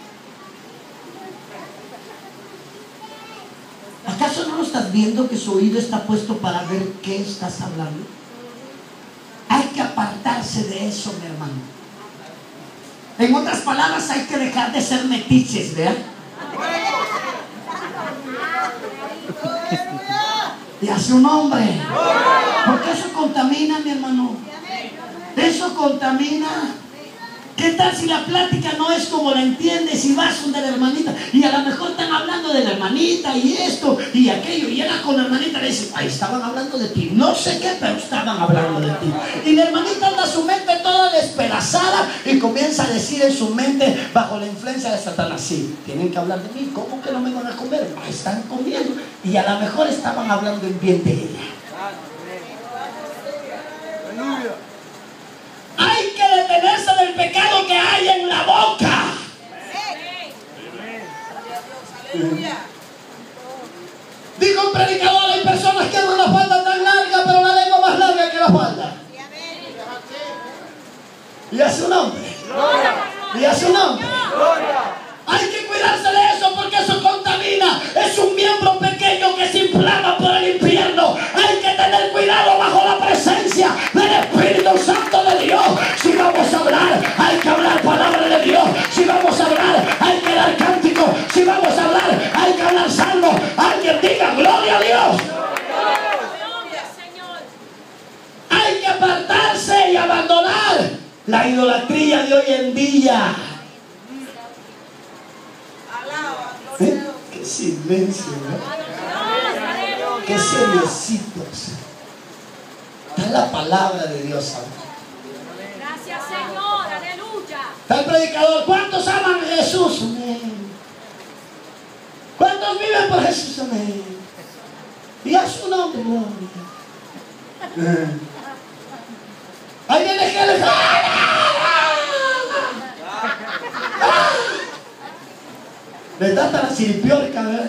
¿Acaso no lo estás viendo que su oído está puesto para ver qué estás hablando? Hay que apartarse de eso, mi hermano. En otras palabras, hay que dejar de ser metiches, ¿verdad? Y a su nombre. Porque eso contamina, mi hermano. Eso contamina. ¿Qué tal si la plática no es como la entiendes y vas donde la hermanita y a lo mejor están hablando de la hermanita y esto y aquello y era con la hermanita le dicen, ay, estaban hablando de ti, no sé qué, pero estaban hablando de ti, y la hermanita anda su mente toda despedazada y comienza a decir en su mente bajo la influencia de Satanás, sí, tienen que hablar de mí, ¿cómo que no me van a comer? Ay, están comiendo, y a lo mejor estaban hablando en bien de ella. Hay que detenerse del pecado que hay en la boca. Dijo un predicador, hay personas que tienen una falda tan larga, pero la lengua más larga que la falda. Y a su nombre. Y a su nombre. Hay que cuidarse de eso porque eso contamina. Es un miembro pequeño que se inflama por el infierno. Hay que tener cuidado bajo la presencia del Espíritu Santo de Dios. Si vamos a hablar, hay que hablar palabra de Dios. Si vamos a hablar, hay que dar cántico. Si vamos a hablar, hay que hablar salmo. Alguien diga gloria a Dios. Hay que apartarse y abandonar la idolatría de hoy en día. Qué silencio, ¿no? Qué seriecitos. Está la palabra de Dios. Gracias, Señor. Aleluya. Está el predicador. ¿Cuántos aman a Jesús? Amén. ¿Cuántos viven por Jesús? Amén. Y a su nombre, gloria. Ahí viene Jesús. ¿Verdad? Hasta la siripiorca, ¿verdad?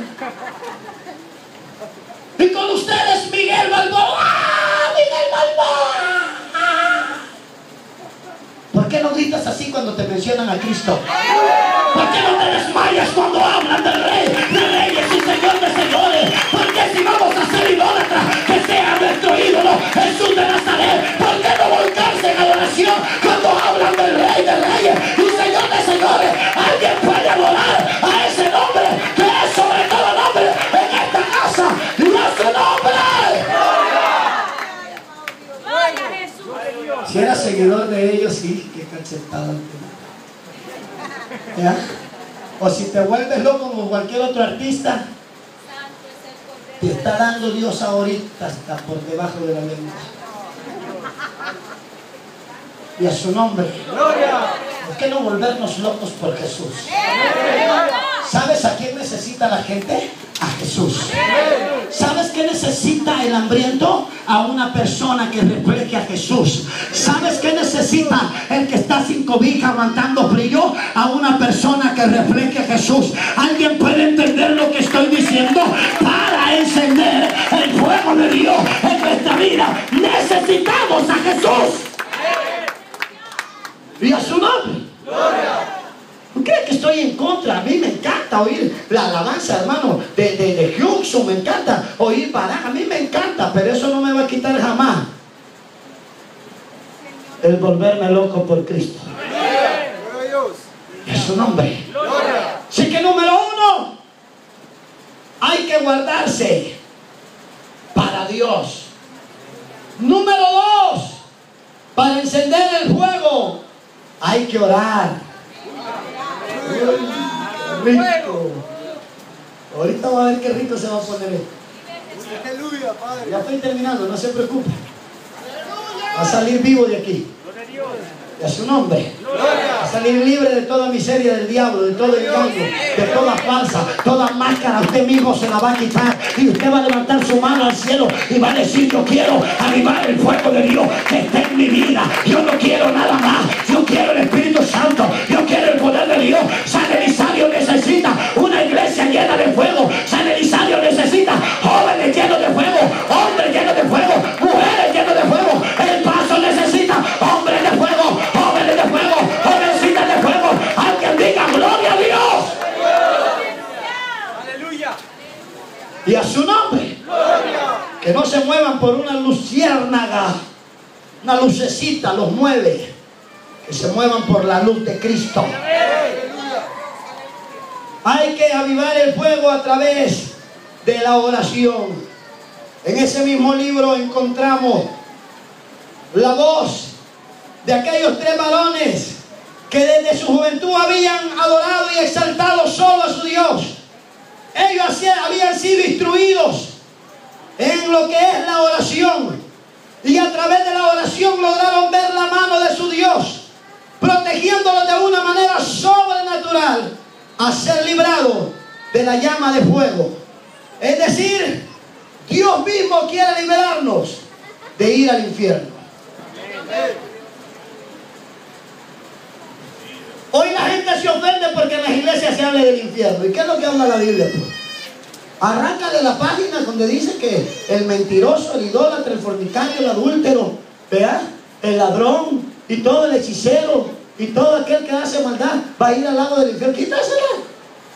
Y con ustedes Miguel Balboa. ¡Ah! ¡Miguel Balboa! ¿Por qué no gritas así cuando te mencionan a Cristo? ¿Por qué no te desmayas cuando hablan del Rey de Reyes y Señor de Señores? ¿Por qué si vamos a ser idólatras, que sea nuestro ídolo Jesús de Nazaret? ¿Por qué no volcarse en adoración cuando hablan del Rey de Reyes y Señor de Señores? Alguien puede adorar a ese nombre que es sobre todo nombre en esta casa, y a su nombre. Gloria a Jesús. Si eras seguidor de ellos, sí, qué cachetada. ¿Ya? O si te vuelves loco como cualquier otro artista, te está dando Dios ahorita hasta por debajo de la lengua. Y a su nombre. ¿Por qué no volvernos locos por Jesús? ¿Sabes a quién necesita la gente? A Jesús. ¿Sabes qué necesita el hambriento? A una persona que refleje a Jesús. ¿Sabes qué necesita el que está sin cobija aguantando frío? A una persona que refleje a Jesús. ¿Alguien puede entender lo que estoy diciendo? Para encender el fuego de Dios en nuestra vida necesitamos a Jesús. Y a su nombre. ¿No crees que estoy en contra? A mí me encanta oír la alabanza, hermano, de Hyunsu. Me encanta oír Barak. A mí me encanta, pero eso no me va a quitar jamás el volverme loco por Cristo. Y a su nombre. Así que número uno, hay que guardarse para Dios. Número dos, para encender el fuego hay que orar. Uy, rico. Ahorita va a ver qué rico se va a poner esto. Ya estoy terminando, no se preocupe. Va a salir vivo de aquí. Y a su nombre. Va a salir libre de toda miseria del diablo, de todo engaño, de toda falsa, toda máscara. Usted mismo se la va a quitar y usted va a levantar su mano al cielo y va a decir: yo quiero avivar el fuego de Dios que está en mi vida. Yo no quiero nada más. Yo quiero el Espíritu Santo. Yo quiero el poder de Dios. San Elisario necesita una iglesia llena de fuego. San Elisario necesita jóvenes llenos de fuego, hombres llenos de fuego, mujeres llenos de fuego. El Paso necesita hombres de fuego, jóvenes de fuego, jovencitas de fuego. Alguien diga gloria a Dios. Aleluya. Y a su nombre. Que no se muevan por una luciérnaga. Una lucecita los mueve. Que se muevan por la luz de Cristo. Hay que avivar el fuego a través de la oración. En ese mismo libro encontramos la voz de aquellos tres varones que desde su juventud habían adorado y exaltado solo a su Dios. Ellos habían sido instruidos en lo que es la oración, y a través de la oración lograron ver la mano de su Dios, protegiéndolos de una manera sobrenatural a ser librados de la llama de fuego. Es decir, Dios mismo quiere liberarnos de ir al infierno. Hoy la gente se ofende porque en las iglesias se habla del infierno. ¿Y qué es lo que habla la Biblia? Arráncale la página donde dice que el mentiroso, el idólatra, el fornicario, el adúltero, ¿verdad?, el ladrón y todo el hechicero y todo aquel que hace maldad va a ir al lago del infierno. Quítasela.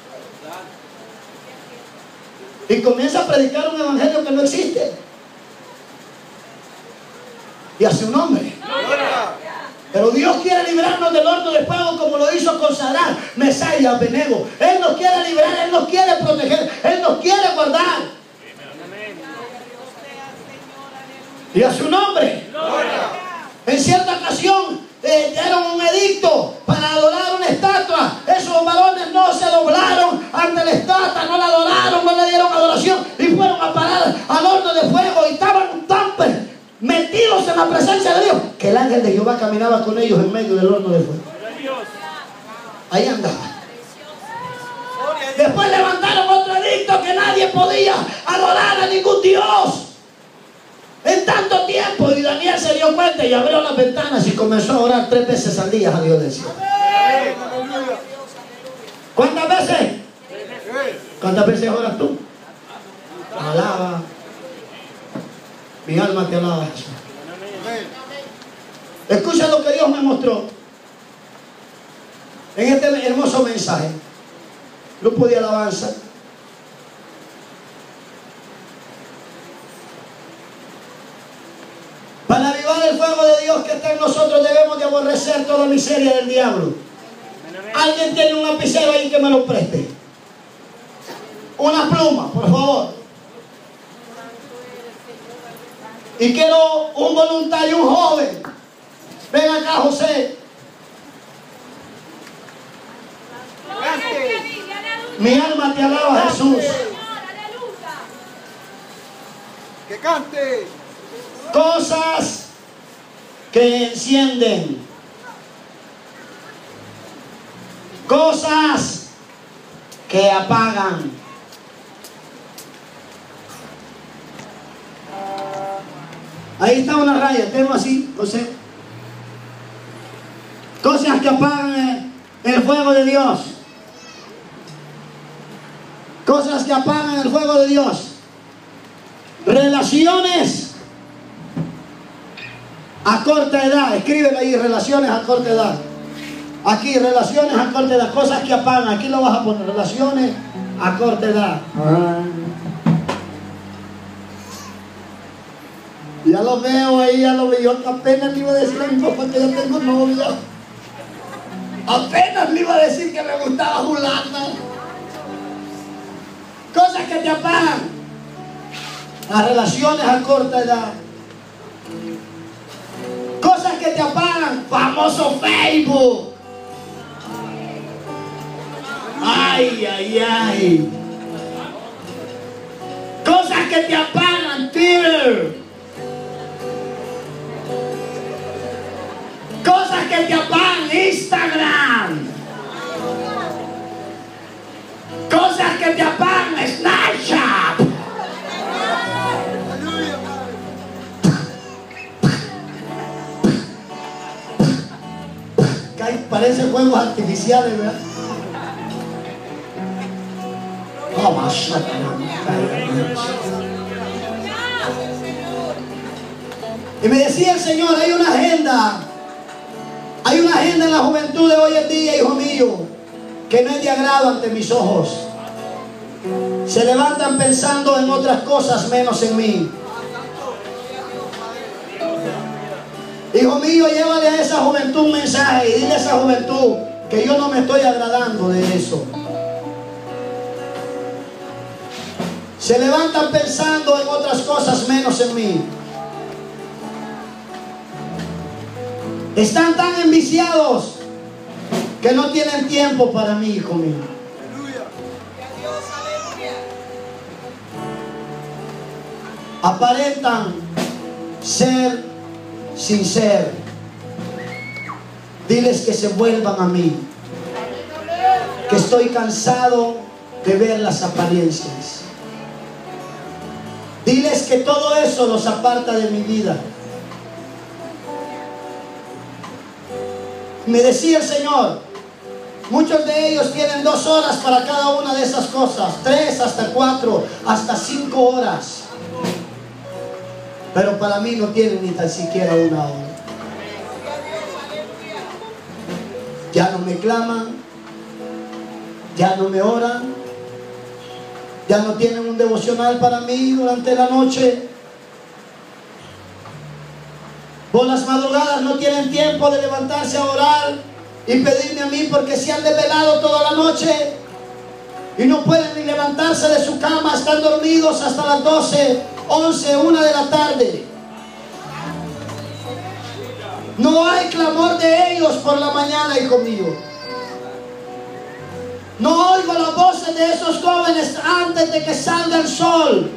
Y comienza a predicar un evangelio que no existe. Y a su nombre. Pero Dios quiere librarnos del horno de fuego, como lo hizo con Sadrach, Mesach y Abednego. Él nos quiere librar, Él nos quiere proteger, Él nos quiere guardar. Y a su nombre. En cierta ocasión dieron un edicto para adorar una estatua. Esos varones no se doblaron ante la estatua, no la adoraron, no le dieron adoración y fueron a parar al horno de fuego y estaban tan metidos en la presencia de Dios que el ángel de Jehová caminaba con ellos en medio del horno de fuego. Ahí andaba. Después levantaron otro edicto que nadie podía adorar a ningún Dios en tanto tiempo, y Daniel se dio cuenta y abrió las ventanas y comenzó a orar 3 veces al día a Dios del cielo. ¿Cuántas veces? ¿Cuántas veces oras tú? Alaba. Mi alma te alaba, Jesús. Escucha lo que Dios me mostró. en este hermoso mensaje. Grupo de alabanza. Para avivar el fuego de Dios que está en nosotros debemos de aborrecer toda miseria del diablo. Alguien tiene un lapicero ahí que me lo preste. Una pluma, por favor. Y quiero un voluntario, un joven. Ven acá, José. Mi alma te alaba, Jesús. Que cante. Cosas que encienden. Cosas que apagan. Ahí está una raya, tengo así, José. Cosas que apagan el fuego de Dios. Cosas que apagan el fuego de Dios. Relaciones a corta edad. Escríbelo ahí, relaciones a corta edad. Aquí, relaciones a corta edad. Cosas que apagan. Aquí lo vas a poner, relaciones a corta edad. Ya lo veo ahí, ya lo veo. Yo apenas le iba a decir a mi papá que yo tengo novia. Apenas le iba a decir que me gustaba Julana. Cosas que te apagan. Las relaciones a corta edad. Cosas que te apagan. Famoso Facebook. Ay, ay, ay. Cosas que te apagan. Twitter. Cosas que te apagan. Instagram. Cosas que te apagan. Snapchat. Parecen juegos artificiales, ¿verdad? Y me decía el Señor, hay una agenda en la juventud de hoy en día, hijo mío, que no es de agrado ante mis ojos. Se levantan pensando en otras cosas menos en mí. Hijo mío, llévale a esa juventud un mensaje y dile a esa juventud que yo no me estoy agradando de eso. Se levantan pensando en otras cosas menos en mí. Están tan enviciados que no tienen tiempo para mí, hijo mío. Aparentan ser sin ser. Diles que se vuelvan a mí, que estoy cansado de ver las apariencias. Diles que todo eso los aparta de mi vida. Me decía el Señor, muchos de ellos tienen 2 horas para cada una de esas cosas, 3 hasta 4, hasta 5 horas. Pero para mí no tienen ni tan siquiera 1 hora. Ya no me claman, ya no me oran, ya no tienen un devocional para mí durante la noche. Por las madrugadas no tienen tiempo de levantarse a orar y pedirme a mí porque se han desvelado toda la noche y no pueden ni levantarse de su cama, están dormidos hasta las 12, 11, 1 de la tarde. No hay clamor de ellos por la mañana, hijo mío. No oigo las voces de esos jóvenes antes de que salga el sol.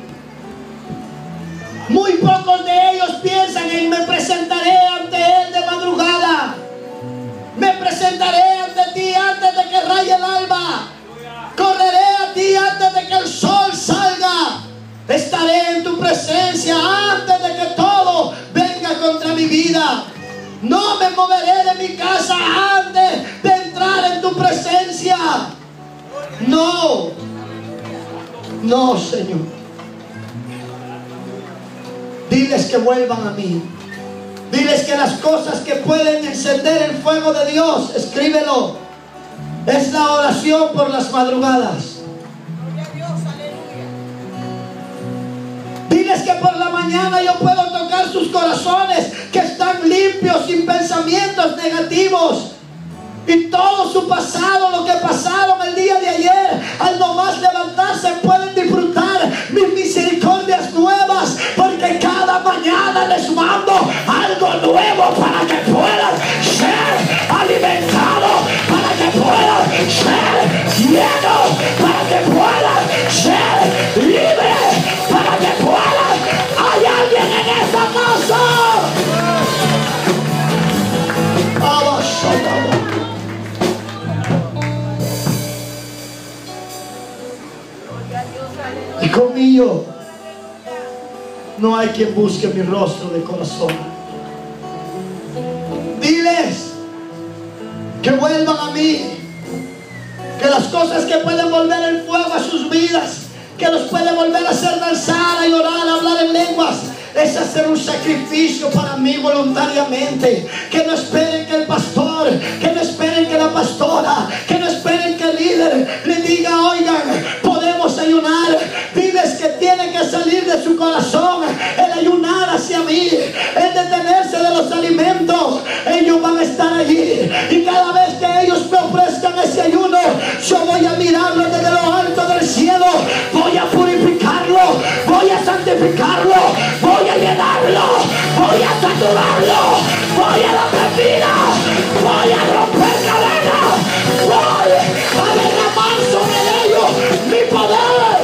Muy pocos de ellos piensan en me presentaré ante Él de madrugada. Me presentaré ante ti antes de que raye el alba. Correré a ti antes de que el sol salga. Estaré en tu presencia antes de que todo venga contra mi vida. No me moveré de mi casa antes de entrar en tu presencia. No. No, Señor. Diles que vuelvan a mí. Diles que las cosas que pueden encender el fuego de Dios, escríbelo. Es la oración por las madrugadas. Diles que por la mañana yo puedo tocar sus corazones que están limpios, sin pensamientos negativos. Y todo su pasado, lo que pasaron el día de ayer, al nomás levantarse pueden disfrutar mis misericordias nuevas, porque cada mañana les mando algo nuevo para que puedan ser alimentados, para que puedan ser llenos, para que puedan ser libres, para que puedan. ¿Hay alguien en esta casa? Hijo mío, no hay quien busque mi rostro de corazón. Diles que vuelvan a mí, que las cosas que pueden volver el fuego a sus vidas, que los puede volver a hacer danzar, a llorar, a hablar en lenguas, es hacer un sacrificio para mí voluntariamente. Que no esperen que el pastor, que no esperen que la pastora, que no esperen que el líder le diga: oigan, podemos ayunar. Diles que tiene que salir de su corazón el ayunar hacia mí, el detenerse de los alimentos. Ellos van a estar allí, y cada vez que ellos me ofrezcan ese ayuno, yo voy a mirarlo desde lo alto del cielo. Voy a purificarlo, voy a santificarlo, voy a llenarlo, voy a saturarlo, voy a dar vida, voy a romper cadenas, voy a derramar sobre ellos mi poder.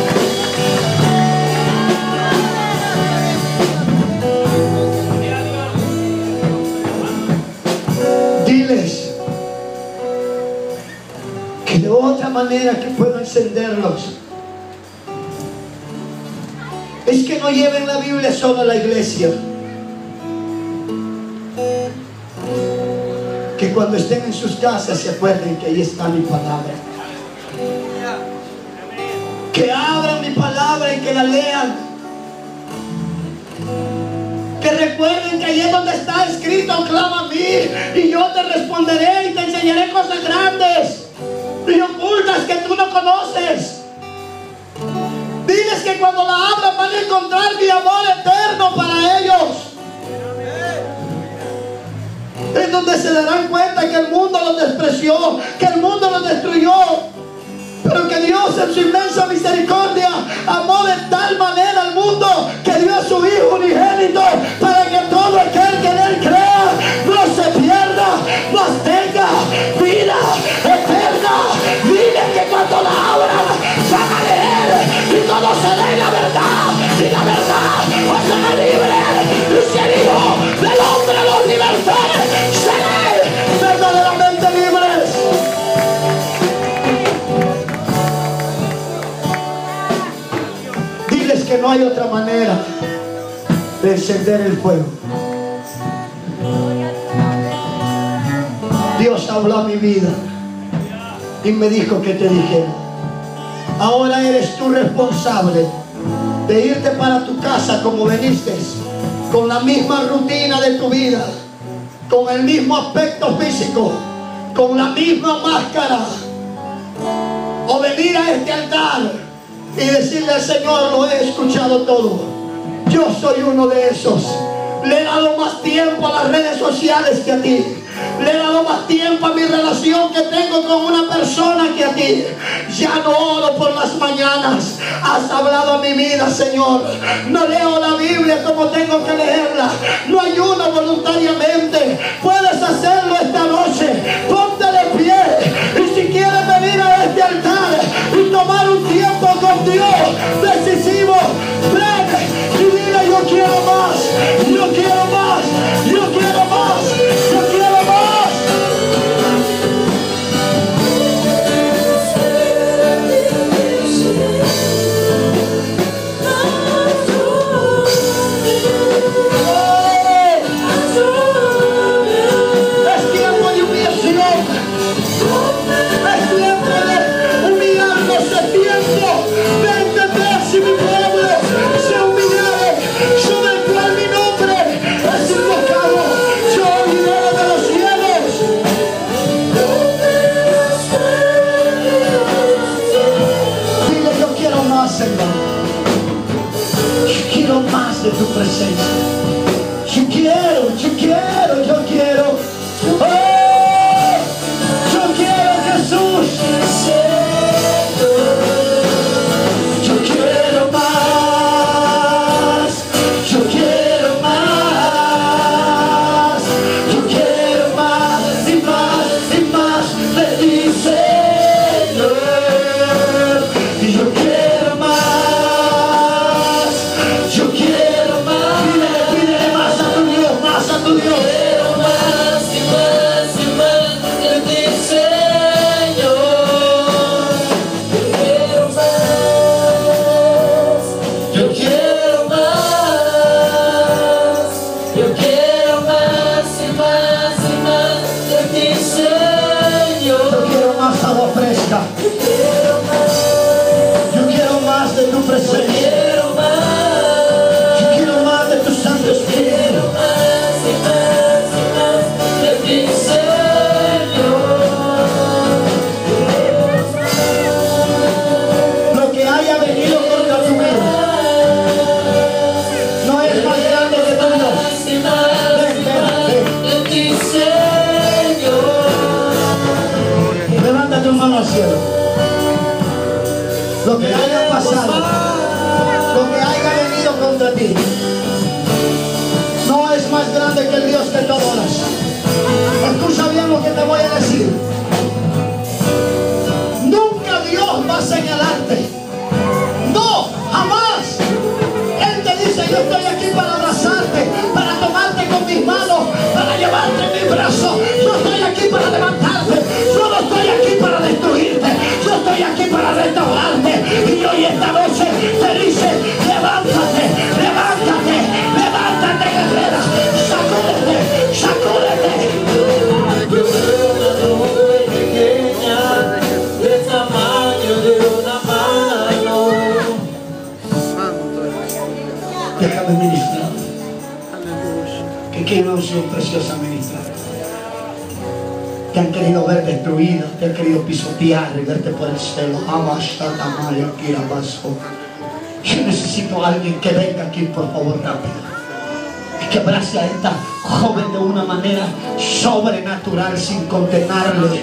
Diles que de otra manera que puedo encenderlos es que no lleven la Biblia solo a la iglesia. Que cuando estén en sus casas se acuerden que ahí está mi palabra. Que abran mi palabra y que la lean. Que recuerden que ahí es donde está escrito: clama a mí y yo te responderé y te enseñaré cosas grandes y ocultas que tú no conoces. Diles que cuando la abran van a encontrar mi amor eterno para ellos. Es donde se darán cuenta que el mundo los despreció, que el mundo los destruyó, pero que Dios en su inmensa misericordia amó de tal manera al mundo que dio a su Hijo unigénito para que todo aquel que en Él crea no se pierda, mas tenga vida eterna. Dile que cuando la abran van a leer y conoceré la verdad, y la verdad os hará libre. Y si el Hijo del Hombre los libertare, seré verdaderamente libres. Diles que no hay otra manera de encender el fuego. Dios habló a mi vida y me dijo que te dijera: ahora eres tú responsable de irte para tu casa como veniste, con la misma rutina de tu vida, con el mismo aspecto físico, con la misma máscara, o venir a este altar y decirle al Señor: lo he escuchado todo, yo soy uno de esos. Le he dado más tiempo a las redes sociales que a ti. Le he dado más tiempo a mi relación que tengo con una persona que a ti. Ya no oro por las mañanas. Has hablado a mi vida, Señor. No leo la Biblia como tengo que leerla. No ayuno voluntariamente. Puedes hacerlo esta noche. Ponte de pie. Y si quieres venir a este altar y tomar un tiempo con Dios decisivo, ven y dile: yo quiero más. Yo quiero más. Yo quiero más. Yo quiero más. Es tiempo más de tu presencia. Yo quiero, yo quiero, yo quiero. Oh, yo quiero, Jesús. Yo quiero más. Yo quiero más. Yo quiero más y más y más de ti, Señor. Y yo quiero más. Yo quiero más. Pídele más a tu Dios, más a tu Dios. Quiero más y más y más de ti, Señor. Yo quiero más. Yo quiero más y más y más de ti, Señor. Yo quiero más agua fresca. Quiero más. Yo quiero más de tu presencia. Quiero más. Yo quiero más de tu Santo Espíritu. Más y más y más de ti, Señor. Lo que haya venido contra tu vida no es más grande que tu Dios. Más y más y más de ti, Señor. Levanta tu mano al cielo. Lo que haya pasado, lo que haya venido contra ti, no es más grande que el Dios que tú adoras. Escucha bien lo que te voy a decir. Nunca Dios va a señalarte. No, jamás. Él te dice: yo estoy aquí para abrazarte, para tomarte con mis manos, para llevarte en mis brazos. Yo estoy aquí para levantarte. Yo no estoy aquí para destruirte. Yo estoy aquí para restaurarte. Y hoy esta noche te dice: levántate, levántate, levántate, guerrera. Sacúdete, sacúdete. Yo veo una nube pequeña del tamaño de una mano. Déjame ministrar. Que qué unción preciosa ministrar. Te han querido ver destruida, te han querido pisotear y verte por el cielo. Yo necesito a alguien que venga aquí, por favor, rápido. Y que abrace a esta joven de una manera sobrenatural, sin condenarle.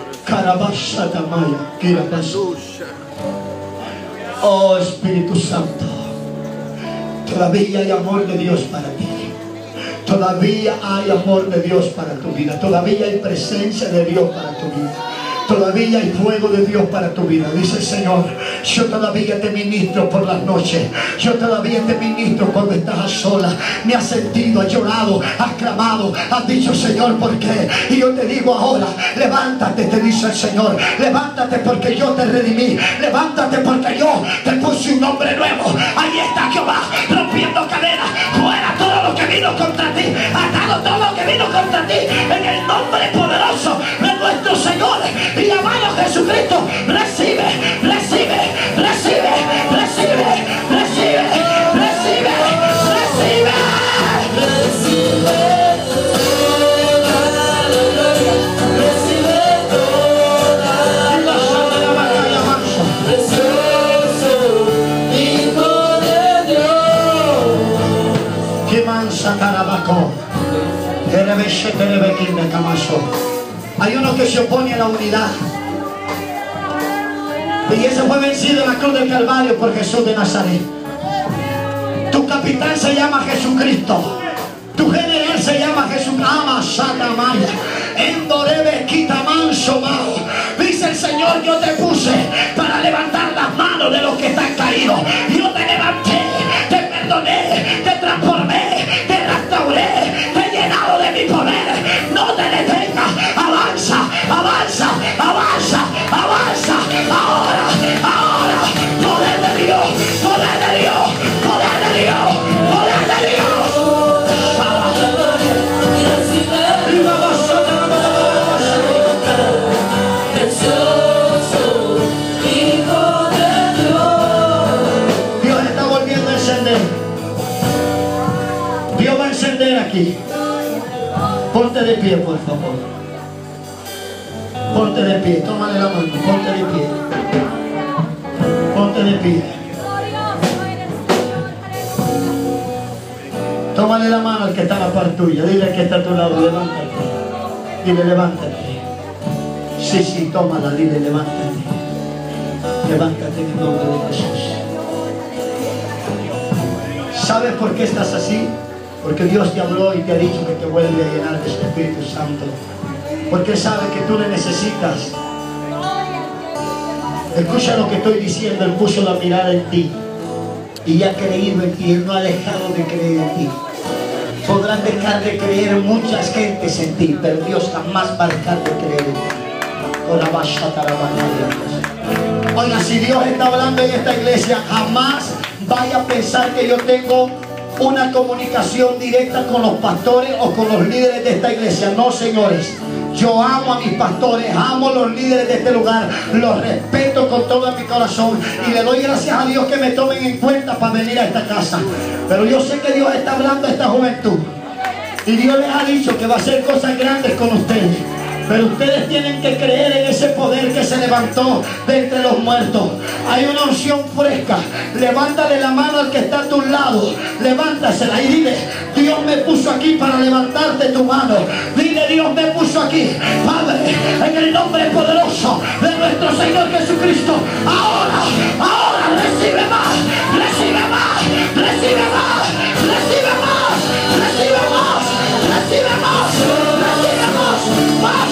Oh Espíritu Santo, todavía hay amor de Dios para ti. Todavía hay amor de Dios para tu vida. Todavía hay presencia de Dios para tu vida. Todavía hay fuego de Dios para tu vida. Dice el Señor: yo todavía te ministro por las noches. Yo todavía te ministro cuando estás a solas. Me has sentido, has llorado, has clamado, has dicho: Señor, ¿por qué? Y yo te digo ahora: levántate, te dice el Señor. Levántate porque yo te redimí. Levántate porque yo te puse un nombre nuevo. Ahí está Jehová rompiendo cadenas. Fuera todo lo que vino contra ti. Atado todo lo que vino contra ti. En el nombre poderoso de nuestro Señor y amado Jesucristo. Recibe, recibe, recibe, recibe, recibe, recibe, recibe. Recibe toda la gloria, precioso Hijo de Dios. Que mansa carabaco. Hay uno que se opone a la unidad. Y ese fue vencido en la cruz del Calvario por Jesús de Nazaret. Tu capitán se llama Jesucristo. Tu general se llama Jesús. Ama Satamaya. Endorebe Quitamanso Mao. Dice el Señor: yo te puse para levantar las manos de los que están caídos. Yo te levanté, te perdoné, te transformé, te restauré, te he llenado de mi poder. No te detengas. Avanza, avanza, avanza, avanza. Ahora, ahora. Poder de Dios, poder de Dios, poder de Dios, poder de Dios. Precioso Hijo de Dios. Dios está volviendo a encender. Dios va a encender aquí. Ponte de pie, por favor. Ponte de pie, tómale la mano, ponte de pie. Ponte de pie. Tómale la mano al que está a la par tuya. Dile que está a tu lado, levántate. Dile, levántate. Sí, tómala, dile, levántate. Levántate en el nombre de Jesús. ¿Sabes por qué estás así? Porque Dios te habló y te ha dicho que te vuelve a llenar de su Espíritu Santo. Porque Él sabe que tú le necesitas. Escucha lo que estoy diciendo. Él puso la mirada en ti y ha creído en ti. Él no ha dejado de creer en ti. Podrán dejar de creer muchas gentes en ti, pero Dios jamás va a dejar de creer en ti. Oiga, si Dios está hablando en esta iglesia, jamás vaya a pensar que yo tengo una comunicación directa con los pastores o con los líderes de esta iglesia. No, señores. Yo amo a mis pastores, amo a los líderes de este lugar, los respeto con todo mi corazón y le doy gracias a Dios que me tomen en cuenta para venir a esta casa. Pero yo sé que Dios está hablando a esta juventud y Dios les ha dicho que va a hacer cosas grandes con ustedes. Pero ustedes tienen que creer en ese poder que se levantó de entre los muertos. Hay una unción fresca. Levántale la mano al que está a tu lado. Levántasela y dile: Dios me puso aquí para levantarte tu mano. Dile: Dios me puso aquí, Padre, en el nombre poderoso de nuestro Señor Jesucristo. Ahora recibe más, recibe más, recibe más, recibe más, recibe más, recibe más, recibe más, más.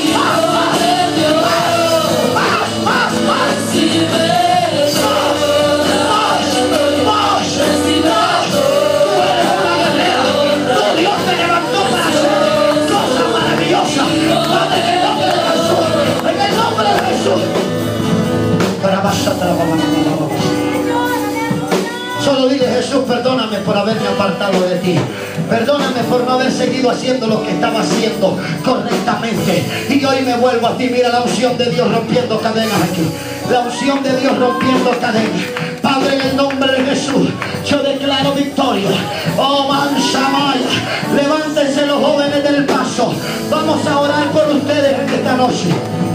Solo dile: Jesús, perdóname por haberme apartado de ti. Perdóname por no haber seguido haciendo lo que estaba haciendo correctamente. Y hoy me vuelvo a ti. Mira la unción de Dios rompiendo cadenas aquí. La unción de Dios rompiendo cadenas. Padre, en el nombre de Jesús, yo declaro victoria. Oh, Mansamaya. Levántense los jóvenes del paso. Vamos a orar por ustedes en esta noche.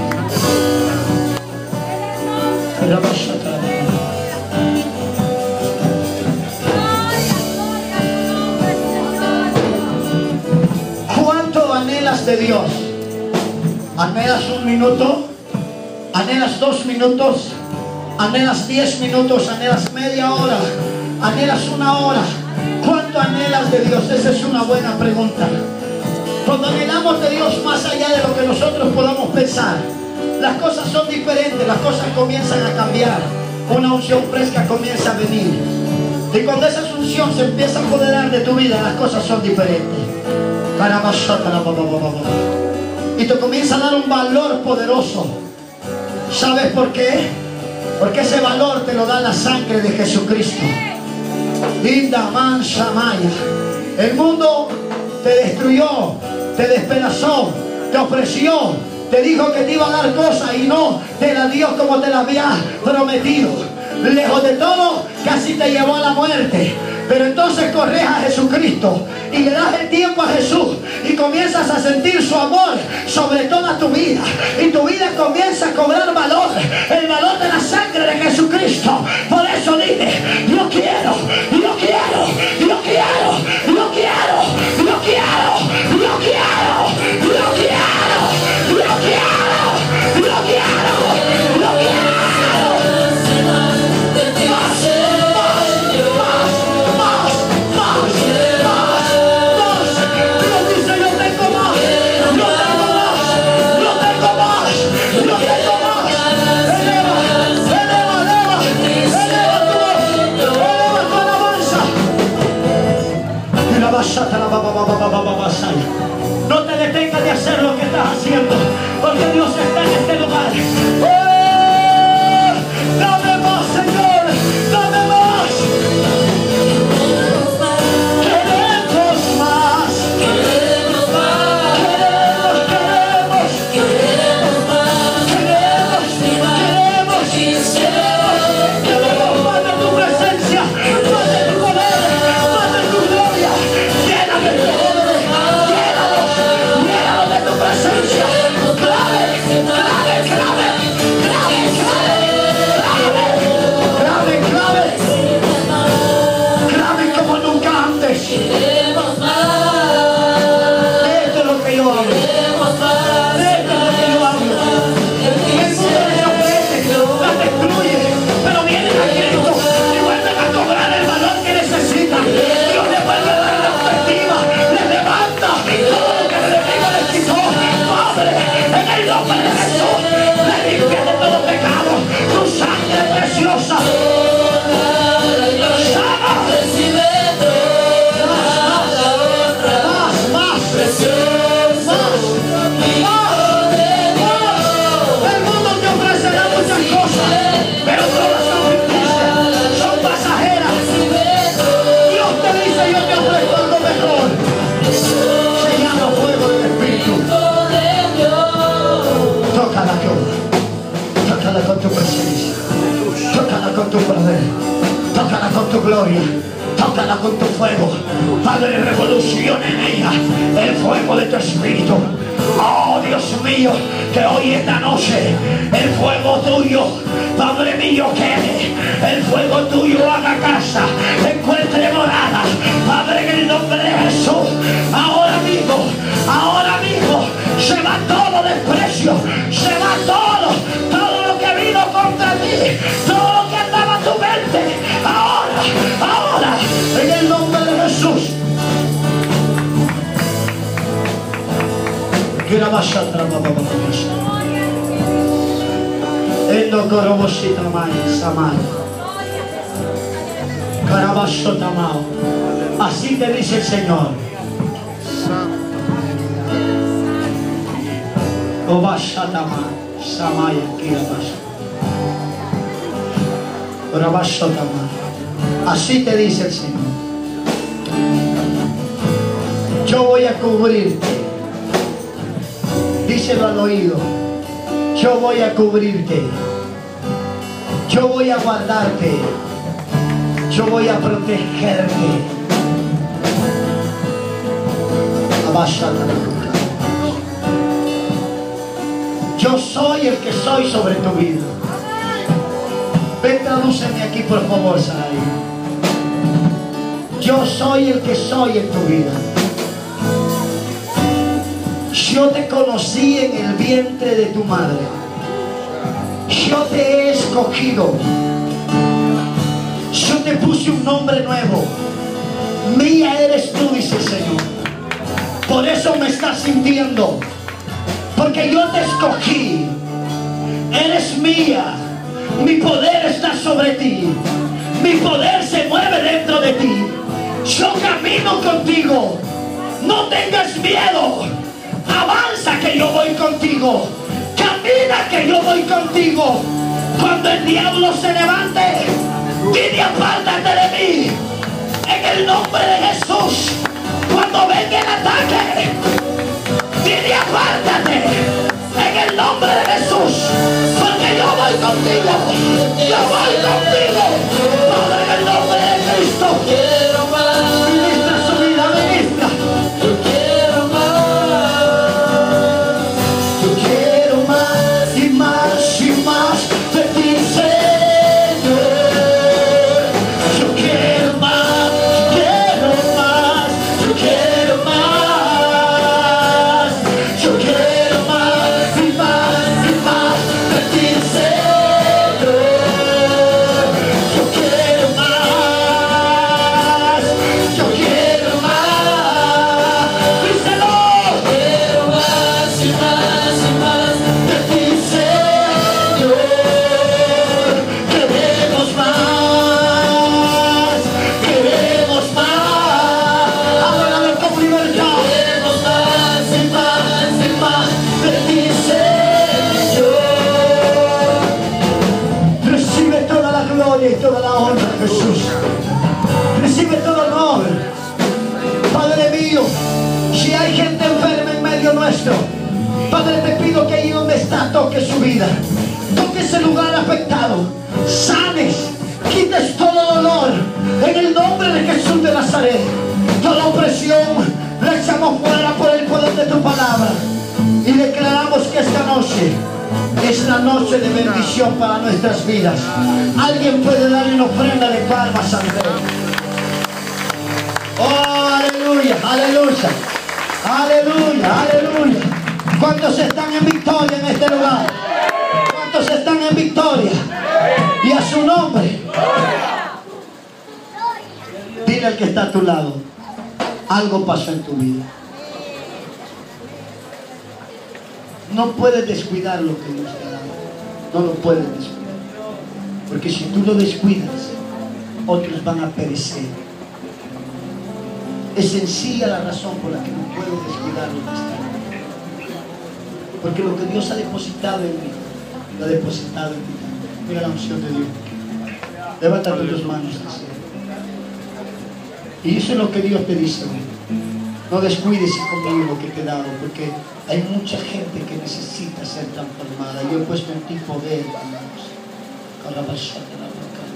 ¿Cuánto anhelas de Dios? ¿Anhelas un minuto? ¿Anhelas 2 minutos? ¿Anhelas 10 minutos? ¿Anhelas media hora? ¿Anhelas 1 hora? ¿Cuánto anhelas de Dios? Esa es una buena pregunta. Cuando anhelamos de Dios más allá de lo que nosotros podamos pensar, las cosas son diferentes, las cosas comienzan a cambiar. Una unción fresca comienza a venir. Y cuando esa unción se empieza a apoderar de tu vida, las cosas son diferentes. Y te comienza a dar un valor poderoso. ¿Sabes por qué? Porque ese valor te lo da la sangre de Jesucristo. Linda mansa maya. El mundo te destruyó, te despedazó, te ofreció, te dijo que te iba a dar cosas y no te la dio como te la había prometido. Lejos de todo, casi te llevó a la muerte. Pero entonces corres a Jesucristo y le das el tiempo a Jesús y comienzas a sentir su amor sobre toda tu vida. Y tu vida comienza a cobrar valor, el valor de la sangre de Jesucristo. Por eso dile: yo quiero, yo quiero, yo quiero, yo quiero, yo quiero, yo quiero, yo quiero, yo quiero, yo quiero, yo quiero. Eleva, eleva. tócala con tu poder, tócala con tu gloria, tócala con tu fuego. Padre, revoluciona en ella el fuego de tu espíritu. Oh Dios mío, que hoy esta noche el fuego tuyo, Padre mío, quede. El fuego tuyo haga casa, encuentre morada. Padre, en el nombre de Jesús, ahora mismo, se va todo desprecio, se va todo lo que vino contra ti, todo lo que andaba en tu mente. Ahora, en el nombre de Jesús. Así te dice el Señor. Así te dice el Señor. Yo voy a cubrirte. Díselo al oído. Yo voy a cubrirte. Yo voy a guardarte. Yo voy a protegerte. Yo soy el que soy sobre tu vida. Ven, tradúceme aquí por favor, Sarai. Yo soy el que soy en tu vida. Yo te conocí en el vientre de tu madre. Yo te he escogido. Yo te puse un nombre nuevo. Mía eres tú, dice el Señor. Por eso me estás sintiendo. Porque yo te escogí. Eres mía. Mi poder está sobre ti. Mi poder se mueve dentro de ti. Yo camino contigo. No tengas miedo. Avanza, que yo voy contigo. Camina, que yo voy contigo. Cuando el diablo se levante, dile: apártate de mí. En el nombre de Jesús. Cuando venga el ataque, dile: apártate. En el nombre de Jesús. Porque yo voy contigo. Yo voy contigo. Padre, en el nombre de Cristo. Quiero más. Ministra su vida, ministra. Yo quiero más. Yo quiero más y más y más de ti, Señor. Yo quiero más, quiero más, yo quiero más. Yo quiero más y más y más de ti, Señor. Yo quiero más, yo quiero más. Díselo. Quiero más y más y más. De ti, Señor, queremos más, queremos más. Háblale con libertad. Queremos más y más y más. De ti, Señor, recibe toda la gloria y toda la honra, Jesús. Recibe todo el honor. Padre mío, si hay gente enferma en medio nuestro, Padre, te pido que ahí donde está toque su vida, toque ese lugar afectado, sanes, quites todo dolor en el nombre de Jesús de Nazaret. Toda opresión la echamos fuera por el poder de tu palabra y declaramos que esta noche es la noche de bendición para nuestras vidas. Alguien puede darle una ofrenda de palmas ante Él. Oh, aleluya, aleluya, aleluya, aleluya. ¿Cuántos están en victoria en este lugar? ¿Cuántos están en victoria? Y a su nombre. Dile al que está a tu lado: algo pasó en tu vida. No puedes descuidar lo que Dios te ha dado. No lo puedes descuidar. Porque si tú lo descuidas, otros van a perecer. Es sencilla la razón por la que no puedo descuidar lo que está en mí. Porque lo que Dios ha depositado en mí, lo ha depositado en ti. Mira la unción de Dios. Levanta tus manos al cielo. Y eso es lo que Dios te dice hoy. No descuides, hijo mío, lo que te he dado, porque hay mucha gente que necesita ser transformada. Yo he puesto en ti poder, Dios. Con la persona de la boca.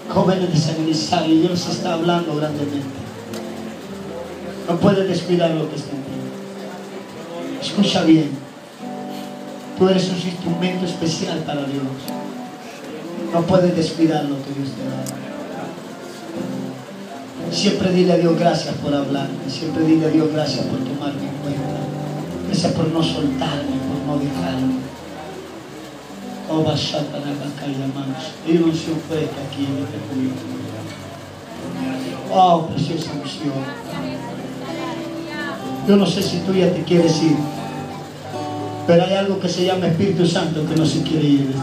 Jóvenes de San Elisario, Dios está hablando grandemente. No puedes descuidar lo que está en ti. Escucha bien. Tú eres un instrumento especial para Dios. No puedes descuidar lo que Dios te da. Siempre dile a Dios gracias por hablarme. Siempre dile a Dios gracias por tomarme en cuenta. Gracias por no soltarme, por no dejarme. Oh, hay una unción fresca aquí en este culto. Oh, preciosa unción. Yo no sé si tú ya te quieres ir, pero hay algo que se llama Espíritu Santo que no se quiere ir.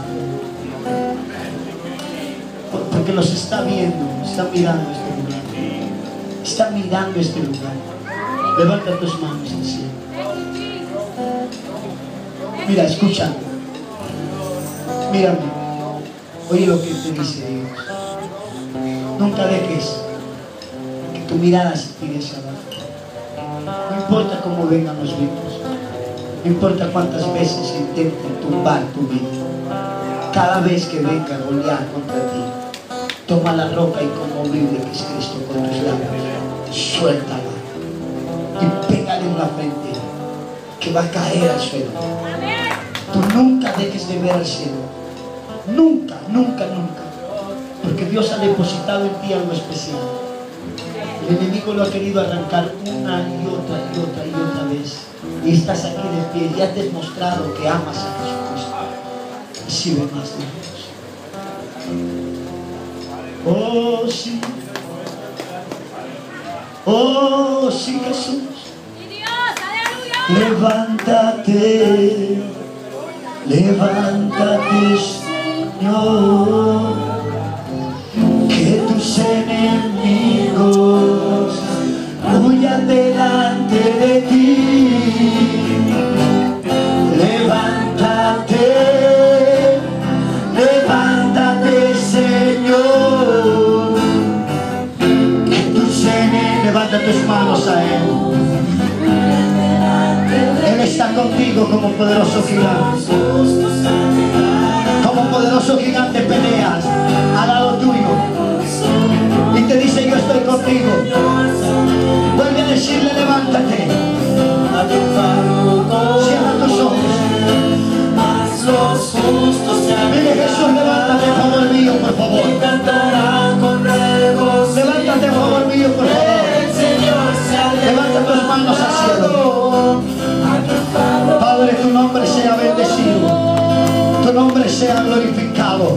Porque los está viendo, está mirando este lugar. Está mirando este lugar. Levanta tus manos al cielo. Mira, escucha. Mírame. Oye lo que te dice Dios. Nunca dejes que tu mirada se tire hacia abajo. No importa cómo vengan los vientos. No importa cuántas veces intenten tumbar tu vida. Cada vez que venga Goliat contra ti, toma la roca inconmovible que es Cristo con tus labios, suéltala y pégale en la frente, que va a caer al suelo. Tú nunca dejes de ver al cielo. Nunca, nunca, nunca. Porque Dios ha depositado en ti algo especial. El enemigo lo ha querido arrancar una y otra y otra y otra vez. Y estás aquí de pie y has demostrado que amas a Jesucristo. Recibe más de Dios. Oh sí. Oh sí, Jesús. Levántate. Levántate, Señor. Que tus enemigos huyan delante de ti. Levántate, levántate, Señor. Que tus enemigos, levanta tus manos a Él. Él está contigo como poderoso gigante. Como poderoso gigante peleas al lado tuyo. Y te dice, yo estoy contigo. Vuelve a decirle, levántate. Cierra tus ojos. Dile, Jesús, levántate en favor mío, por favor. Levántate en favor mío, por favor. Levanta tus manos al cielo. Padre, tu nombre sea bendecido. Tu nombre sea glorificado.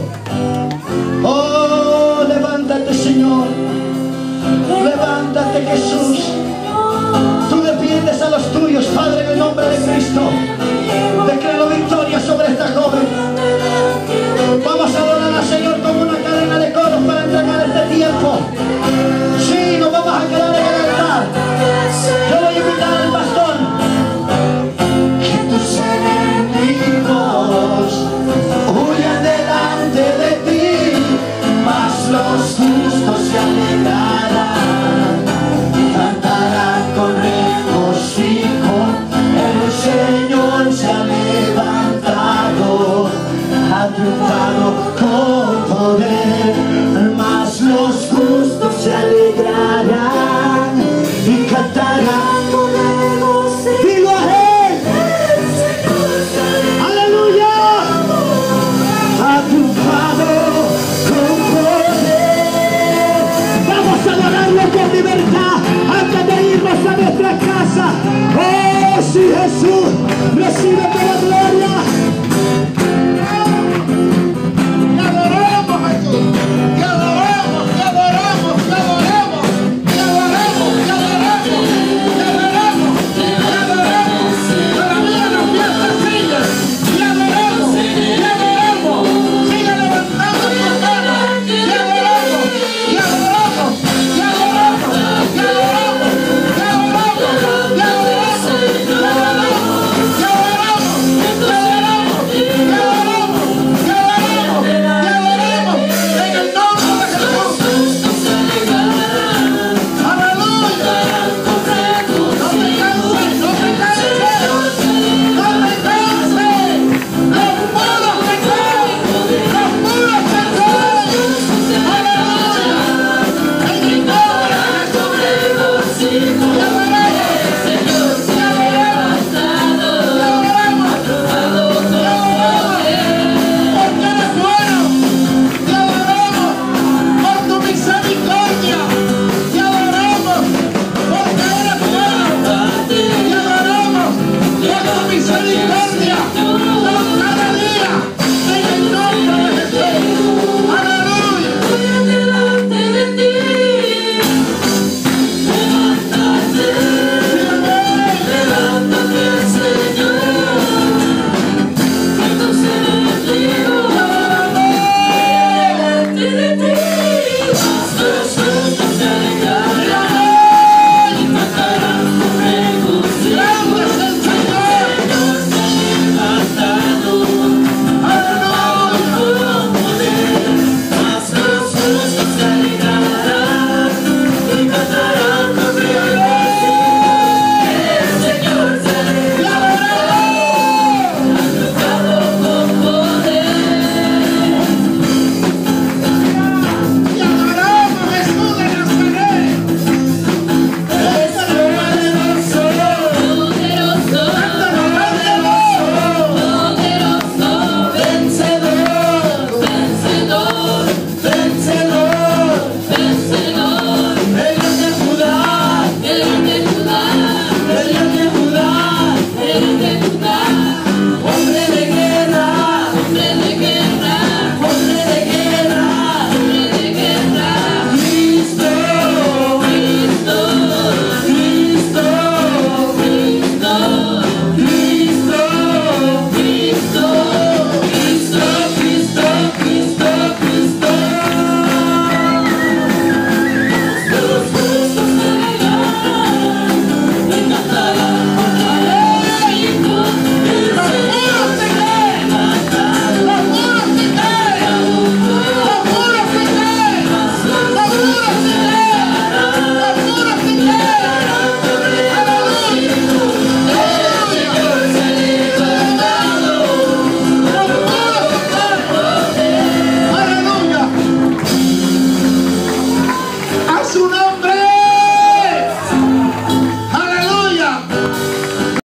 Oh, levántate, Señor. Levántate, Jesús. Tú defiendes a los tuyos, Padre, en el nombre de Cristo. Declaro victoria sobre esta joven. Vamos a adorar al Señor como una cadena de coros para entregar este tiempo. Sí, nos vamos a quedar en el altar. Yo voy a invitar al pastor. Que tus enemigos huyan delante de ti, mas los justos se alegrarán, cantarán con regocijo. El Señor se ha levantado, ha triunfado con poder, mas los justos se alegrarán.